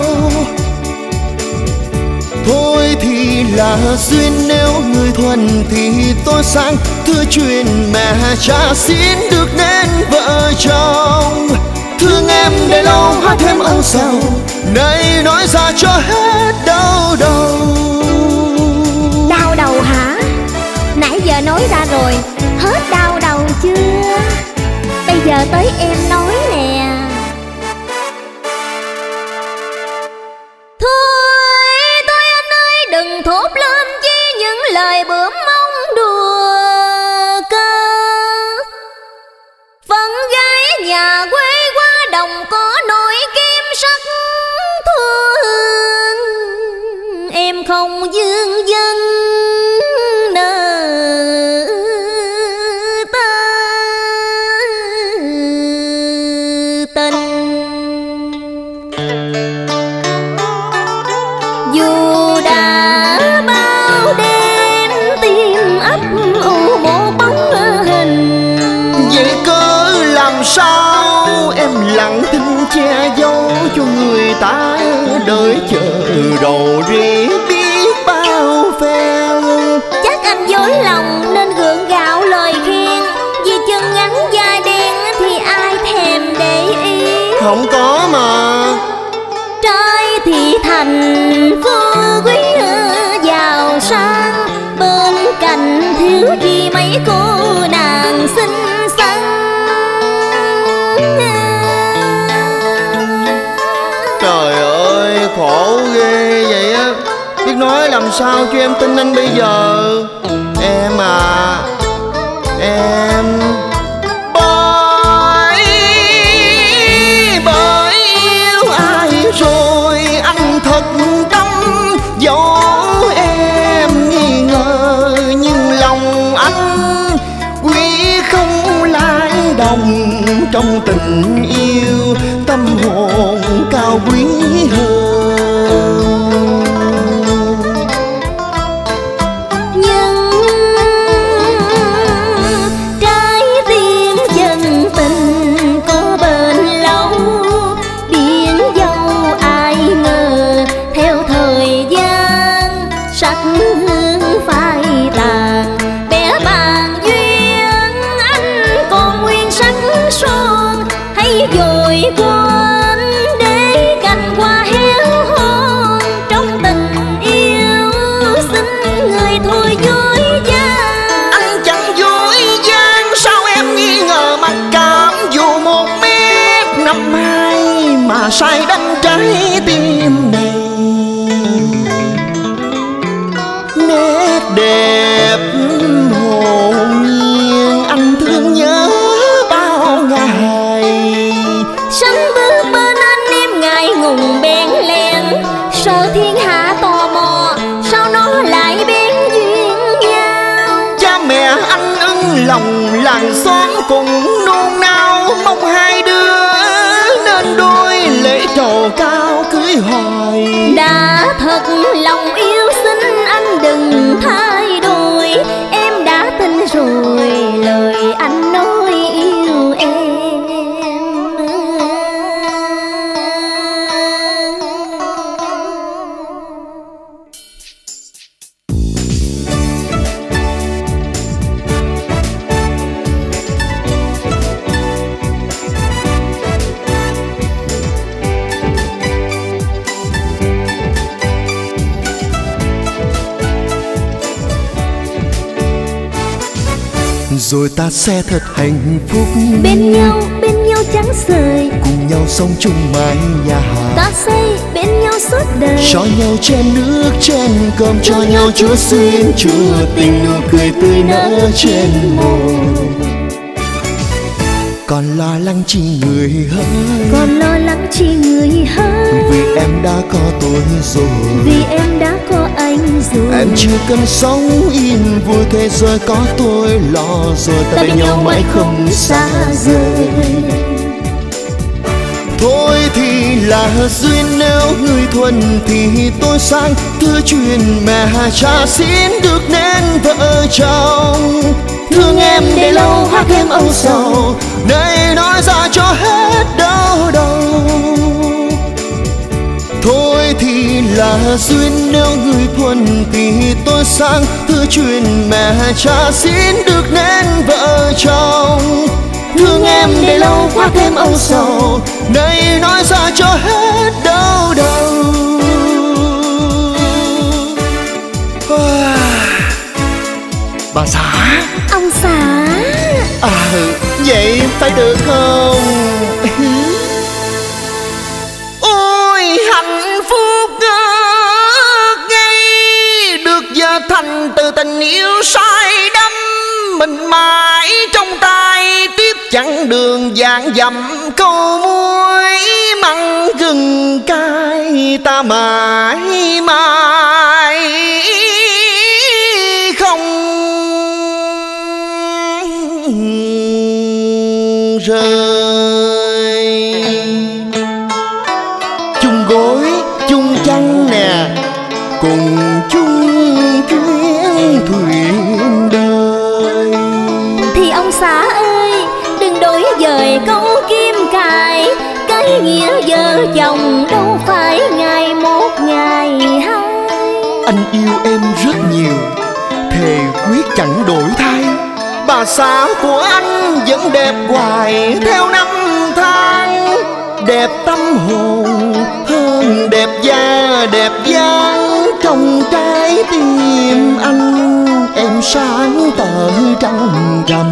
Thôi thì là duyên, nếu người thuần thì tôi sang, thưa truyền mẹ cha xin được nên vợ chồng. Thương em để lâu hóa thêm âu sầu, này nói ra cho hết đau đầu. đau đầu hả? Nãy giờ nói ra rồi, hết đau đầu chưa? Bây giờ tới em nói nè. Thôi anh ơi đừng thốt lên chi những lời bướm mong đùa cợt. Phận gái nhà quê qua đồng có nỗi kim sắc thương, em không dương dân nợ tình. Dù đã bao đêm tim ấp ủ một bóng hình, Vậy cớ làm sao em lặng thinh che giấu cho người ta đợi chờ đầu rỉ biết bao phen. chắc anh dối lòng nên gượng gạo lời khen, vì chân ngắn da đen thì ai thèm để ý. Không có mà. Trai thì thành phú quý giàu sang, bên cạnh thiếu gì mấy cô nàng xinh xắn. Trời ơi khổ ghê vậy á, biết nói làm sao cho em tin anh bây giờ. Em à, em bởi yêu ai rồi anh thật tâm, dẫu em nghi ngờ nhưng lòng anh quý không lai đồng. Trong tình yêu tâm hồn cao quý hơn. Nhưng trái tim chân tình có bền lâu, biển dâu ai ngờ theo thời gian sắc hương phai tàn. Bé bàng duyên anh còn nguyên sắc son, hãy dội thiên hạ tò mò, sao nó lại bén duyên nhau. Cha mẹ anh ưng lòng làng xóm cùng nôn nao, mong hai đứa nên đôi lễ trầu cao cưới hỏi. Đã thật lòng yêu xin anh đừng thay đổi, em đã tin rồi lời anh nói yêu em. Rồi ta sẽ thật hạnh phúc bên nhau trắng sợi, cùng nhau sống chung mái nhà hàng. ta xây bên nhau suốt đời, Cho nhau chén nước chén cơm, cho nhau chúa xin chúa tình, nụ cười tươi nở trên môi. Còn lo lắng chi người hơn, còn lo lắng chi người hơn, vì em đã có tôi rồi, vì em đã có anh rồi. Em chưa cần sống yên vui, thế rồi có tôi lo rồi, ta bên nhau mãi không xa rời. Thôi thì là duyên, nếu người thuần thì tôi sang, thưa truyền mẹ cha xin được nên vợ chồng. Thương em để lâu hát em âu sầu, này nói ra cho hết đau đầu. Thôi thì là duyên, nếu người thuần thì tôi sang, thưa truyền mẹ cha xin được nên vợ chồng. Thương em để lâu quá thêm âu sầu, này nói ra cho hết đau đầu. Bà xã. Ông xã. Vậy phải được không? Ôi hạnh phúc ngay được giờ thành từ tình yêu say đắm, mình mãi trong tay tiếp chặng đường vạn dặm câu muối mặn gừng cay, ta mãi mãi không rời. Chung gối chung chăn nè, cùng chung chuyến thuyền đời. Thì ông xã ơi, đừng đổi dời câu kim cài, cái nghĩa vợ chồng đâu phải ngày một ngày hai. Anh yêu em rất nhiều, thề quyết chẳng đổi thay. Bà xã của anh vẫn đẹp hoài theo năm tháng, đẹp tâm hồn hơn đẹp da đẹp dáng. Trong trái tim anh em sáng tỏ trăng rằm.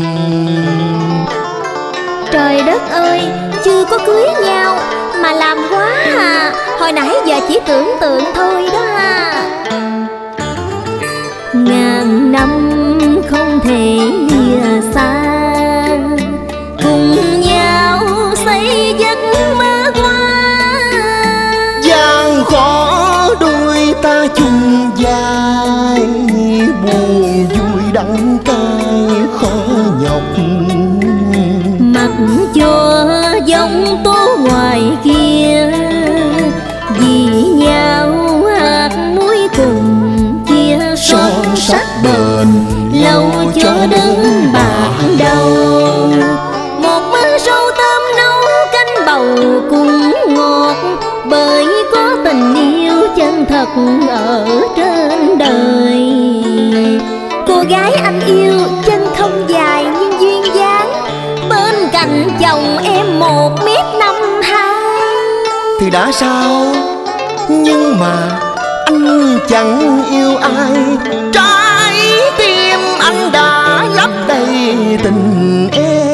Trời đất ơi, chưa có cưới nhau mà làm quá à. Hồi nãy giờ chỉ tưởng tượng thôi đó à. Ngàn năm không thể lìa xa, cùng nhau xây giấc mơ qua. Gian khó đôi ta chung vai, buồn vui đắng cay khó nhọc. Mặc cho giông tố ngoài kia, vì nhau hạt muối cùng chia son sắc bền, lâu cho đến bạc đầu. Một mớ rau tôm nấu canh bầu cũng ngọt, bởi có tình yêu chân thật ở trên đời. Cô gái anh yêu chân không dài nhưng duyên dáng, bên cạnh chồng em 1m52. Thì đã sao, nhưng mà anh chẳng yêu ai, trái tim anh đã lấp đầy tình em.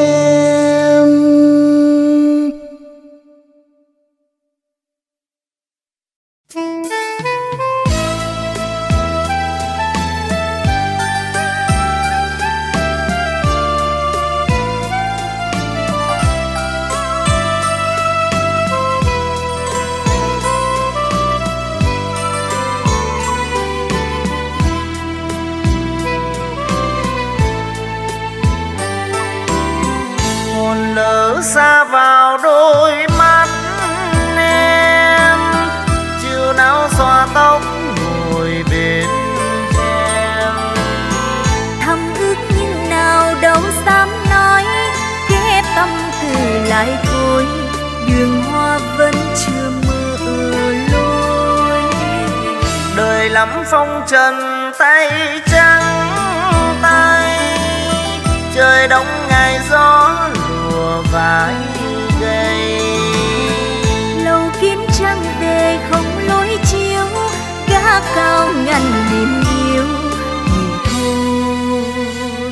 xa vào đôi mắt em. Chiều nào xòa tóc ngồi bên rèm. Thầm ước nhưng nào đâu dám nói, ghép tâm tư lại thôi, đường hoa vẫn chưa mơ lối. Đời lắm phong trần tay trắng tay, trời đông ngày gió lùa vai gầy. Lâu kiếm trăng về không lối chiếu, gác cao ngăn niềm yêu thì thôi.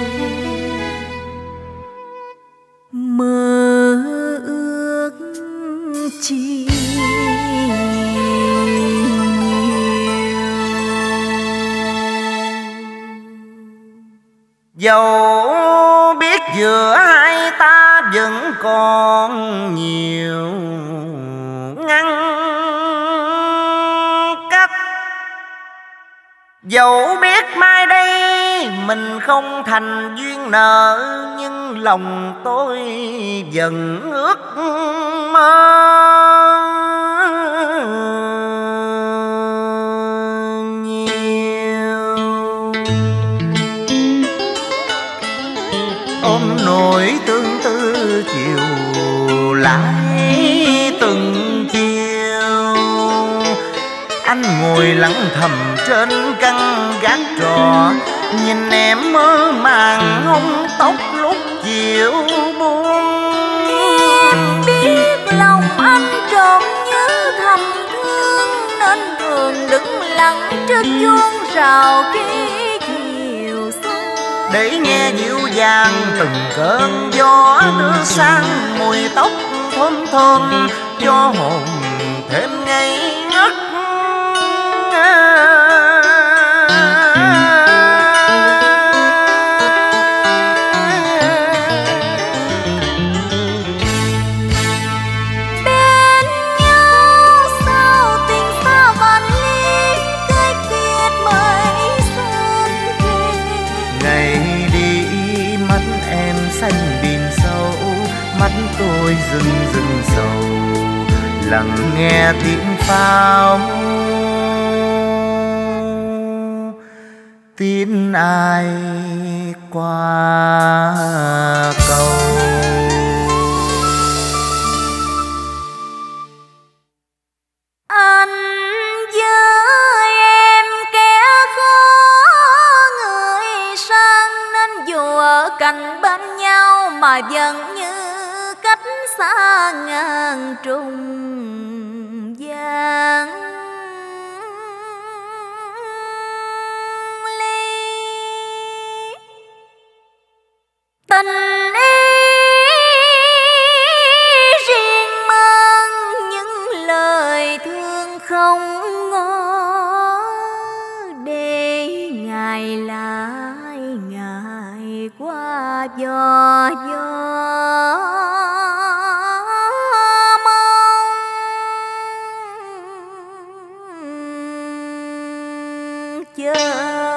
Mơ ước chi dẫu biết giữa hai ta vẫn còn nhiều ngăn cách, dẫu biết mai đây mình không thành duyên nợ, nhưng lòng tôi vẫn ước mơ nhiều. Ôm nỗi tương tư chiều lại từng chiều, anh ngồi lặng thầm trên căn gác trọ, nhìn em mơ màng hông tóc lúc chiều buông. em biết lòng anh trộm nhớ thầm thương, nên thường đứng lặng trước chuông rào khi chiều xuống. Để nghe dịu dàng từng cơn gió đưa sang mùi tóc thơm thơm, cho hồn thêm ngây ngất. Bên nhau sao tình xa vạn ly, cách biệt mấy sớm về. Ngày đi mắt em xanh biển sâu, mắt tôi rưng rưng sầu, lặng nghe tiếng pháo tin ai qua cầu. Anh với em kẻ khó người sang, nên dù ở cạnh bên nhau mà vẫn như cách xa ngàn trùng giang ly. Tình riêng mang những lời thương không ngỏ, để ngày lại ngày qua gió mong chờ.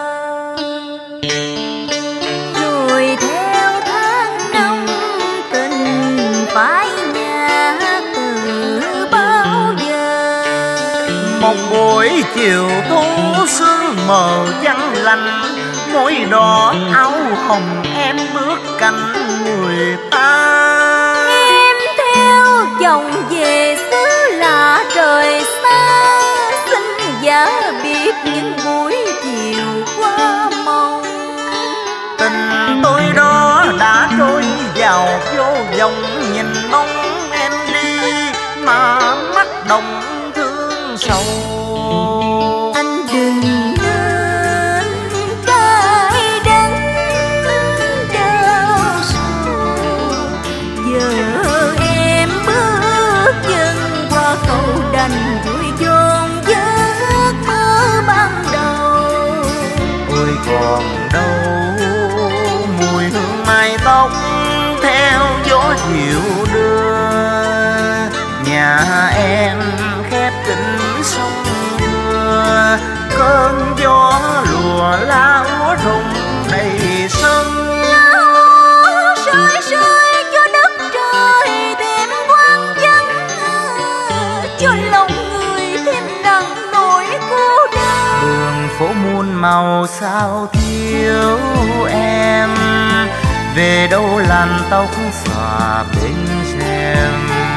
Rồi theo tháng năm tình phải nhạt từ bao giờ. Một buổi chiều thu sương mờ vắng lạnh, môi đỏ áo hồng em bước cạnh người ta. Em theo chồng về xứ lạ trời xa, xin giả biết những buổi chiều qua mong. Tình tôi đó đã trôi vào vô vọng, nhìn bóng em đi mà mắt đồng thương sầu. Anh đừng nên cay đắng đau sầu, giờ em bước chân qua cầu đành vui chôn giấc mơ ban đầu. Ôi còn đâu mùi hương mai tóc theo gió chiều màu sao thiếu em, về đâu làn tóc xòa bên rèm.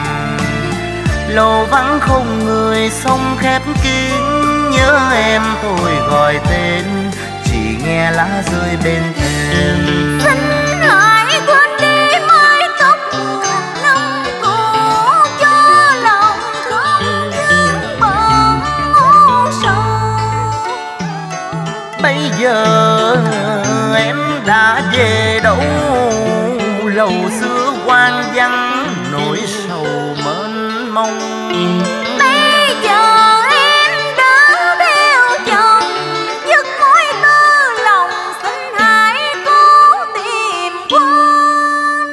Lầu vắng không người, sông khép kín, nhớ em tôi gọi tên, chỉ nghe lá rơi bên thềm. Xin hãy quên đi mái tóc ngàn năm cũ, cho lòng không vương bận u sầu. Bây giờ em đã về đâu, lầu xưa hoang vắng nỗi sầu mênh mông. Bây giờ em đã theo chồng, dứt mối tơ lòng, xin hãy cố tìm quên.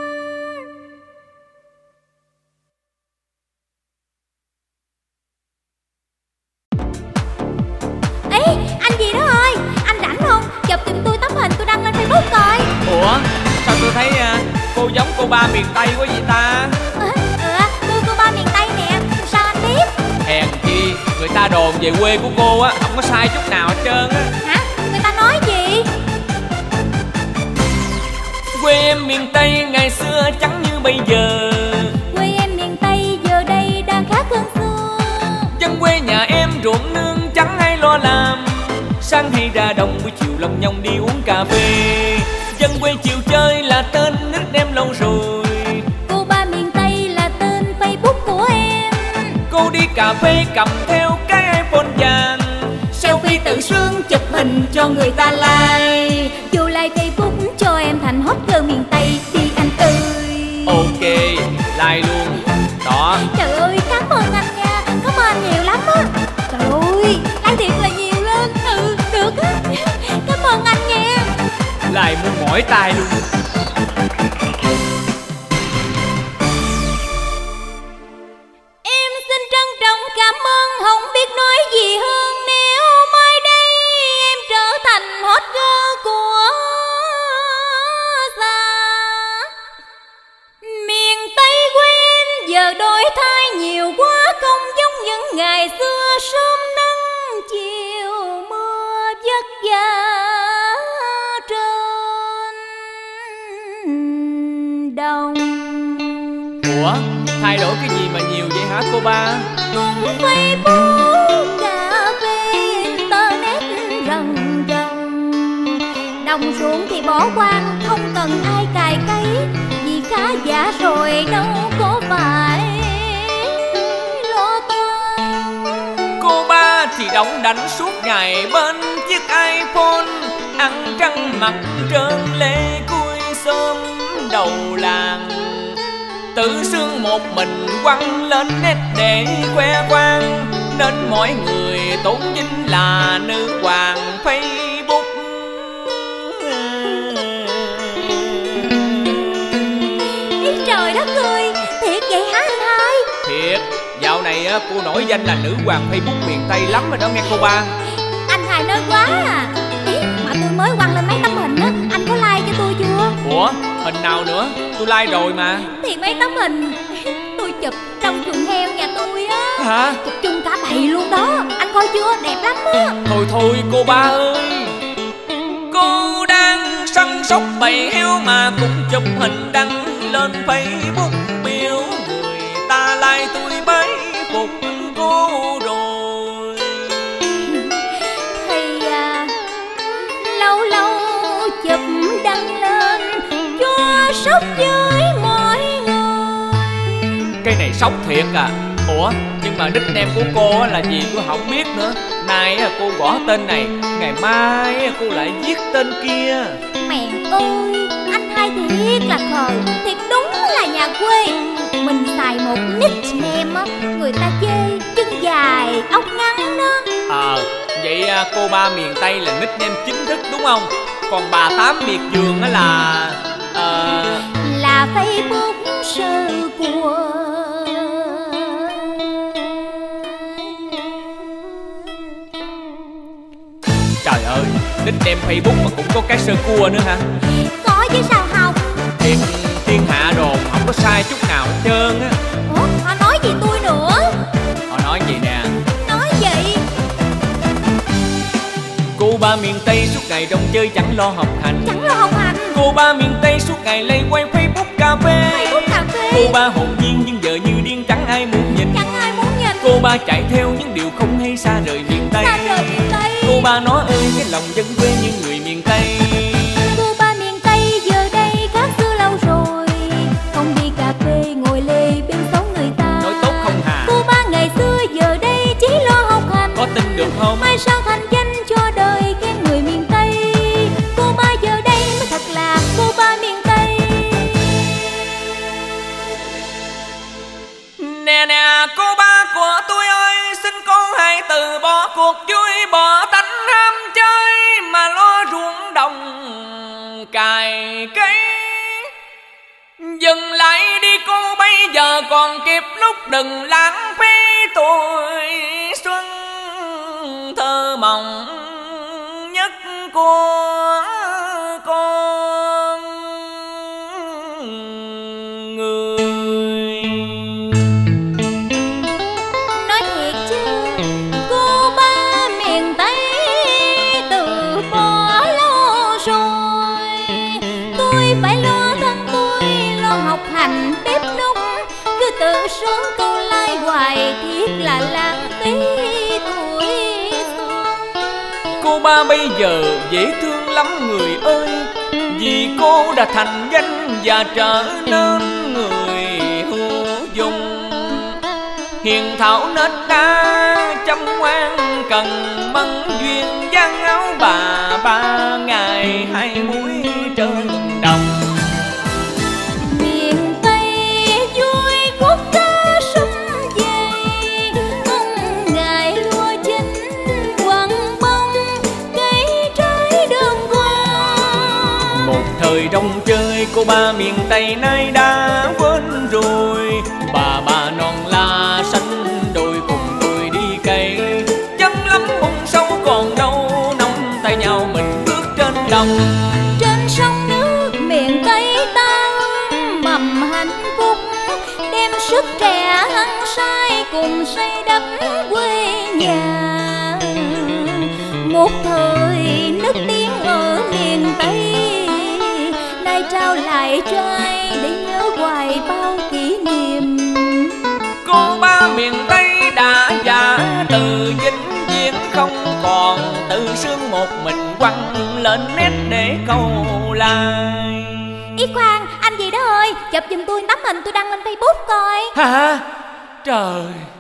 Ê, anh gì đó ơi, anh rảnh không? Chụp giùm tôi tấm hình tôi đăng lên Facebook coi. Ủa, sao tôi thấy cô giống cô ba miền Tây quá vậy ta? Tôi cô ba miền Tây nè, sao anh biết? Hèn chi, người ta đồn về quê của cô á, không có sai chút nào hết trơn á. Hả? Người ta nói gì? Quê em miền Tây ngày xưa chẳng như bây giờ, Quê em miền Tây giờ đây đang khác hơn xưa. dân quê nhà em ruộng nương chẳng ai lo làm, sáng hay ra đồng buổi chiều lòng nhong đi uống cà phê. Dân quê chiều chơi là tên nickname lâu rồi, Cô ba miền Tây là tên Facebook của em. cô đi cà phê cầm theo cái iPhone vàng, Selfie tự sướng chụp hình cho người ta like, vô like Facebook cho em thành hot girl miền Tây đi anh ơi. ok, like luôn. Đó, Trời ơi, cảm ơn anh nha, cảm ơn anh nhiều lắm á. Trời ơi, like thiệt là nhiều lên. Ừ, được á. Cảm ơn anh nha. like muốn mỏi tay luôn. Em xin trân trọng cảm ơn, không biết nói gì hơn. Nếu mai đây em trở thành hot girl của xa, miền Tây quê em giờ đổi thay nhiều quá, không giống những ngày xưa sớm nắng chiều mưa vất vả trên đồng. Ủa, thay đổi cái gì mà nhiều vậy hả cô ba? Cùng Facebook, cà phê, internet rần rần, đồng ruộng thì bỏ quang, không cần ai cày cấy, vì khá giả rồi đâu có phải lo toan. Cô ba thì đóng đánh suốt ngày bên chiếc iPhone, ăn trăng mặt trơn lê cùi xóm đầu làng, tự sương một mình quăng lên nét để khoe khoang, nên mọi người tôn vinh là nữ hoàng Facebook. Ý trời đất ơi, thiệt vậy hả anh hai? Thiệt, dạo này cô nổi danh là nữ hoàng Facebook miền Tây lắm rồi đó nghe cô ba. Anh hai nói quá à. Ý, mà tôi mới quăng lên mấy tấm hình á, anh có like cho tôi chưa? Ủa, hình nào nữa? Tôi like rồi mà. Thì mấy tấm hình tôi chụp trong chuồng heo nhà tôi á. Hả? Chụp chung cả bầy luôn đó. Anh coi chưa? Đẹp lắm á. Thôi thôi cô ba ơi, cô đang săn sóc bầy heo mà cũng chụp hình đăng lên Facebook, biểu người ta like tôi bái phục cô rồi. Thì lâu lâu chụp đăng lên cho sốc với mọi người. Cái này sốc thiệt à. Ủa, nhưng mà nickname của cô là gì tôi không biết nữa. Nay cô gõ tên này, ngày mai cô lại viết tên kia. Mèn ơi, anh hai thiệt là khờ. Thiệt đúng là nhà quê. Mình xài một nickname á, người ta chê chân dài, ốc ngắn đó. Vậy cô ba miền Tây là nickname chính thức đúng không? Còn bà Tám miệt vườn á là Facebook sơ của. Trời ơi, nickname Facebook mà cũng có cái sơ cua nữa hả? Có chứ sao không? Thiệt, thiên hạ đồn không có sai chút nào hết trơn á. Ủa, họ nói gì tôi nữa? Họ nói gì nè? Nói gì? Cô ba miền Tây suốt ngày rong chơi chẳng lo học hành. Chẳng lo học hành. Cô ba miền Tây suốt ngày lây quay Facebook cà phê. Cô ba hồn nhiên nhưng giờ như điên chẳng ai muốn nhìn. Cô ba chạy theo những điều không hay xa rời miền Tây. Cô ba nói ơi cái lòng dân quê như người miền Tây. Cô ba miền Tây giờ đây khác xưa lâu rồi, không đi cà phê ngồi lê bên sống người ta. Nói tốt không hà. Cô ba ngày xưa giờ đây chỉ lo học hành. Có tin được không? Mai sau thành danh cho đời khen người miền Tây. Cô ba giờ đây mới thật là cô ba miền Tây. Nè nè cô ba của tôi ơi, xin cô hãy từ bỏ cuộc vui, bỏ tánh ham chơi mà lo ruộng đồng cày cây. Dừng lại đi cô, bây giờ còn kịp lúc, đừng lãng phí tuổi xuân thơ mộng nhất của con người. Nói thiệt chứ cô ba miền Tây từ bỏ lo rồi. Tôi phải lo thân tôi, lo học hành bếp núc, cứ tự sướng câu lai hoài thiệt là lãng phí tuổi xuân. Cô ba bây giờ dễ thương lắm người ơi, vì cô đã thành danh và trở nên người hữu dụng. Hiền thảo nết đa chăm ngoan cần mẫn duyên, giăng áo bà ba ngày hai muối trên đồng. Miền Tây vui khúc ca sum vầy, không ngại lúa chín quăng bông cây trái đường hoa. Một thời rong chơi cô ba miền Tây nay đã quên rồi. Bà non la xanh đôi cùng tôi đi cây, chân lắm bụng sâu còn đâu, nắm tay nhau mình bước trên đồng. Trên sông nước miền Tây ta mầm hạnh phúc, đem sức trẻ hăng say cùng xây đắp quê nhà. Một thời nức tiếng ở miền Tây, nay trao lại cho ai để nhớ hoài bao kỷ niệm. Cô ba miền Tây đã già từ vĩnh viễn, không còn tự sướng một mình quăng lên nét để câu like. Ý khoan, anh gì đó ơi, chụp giùm tôi tấm hình tôi đăng lên Facebook coi. Hả? Trời.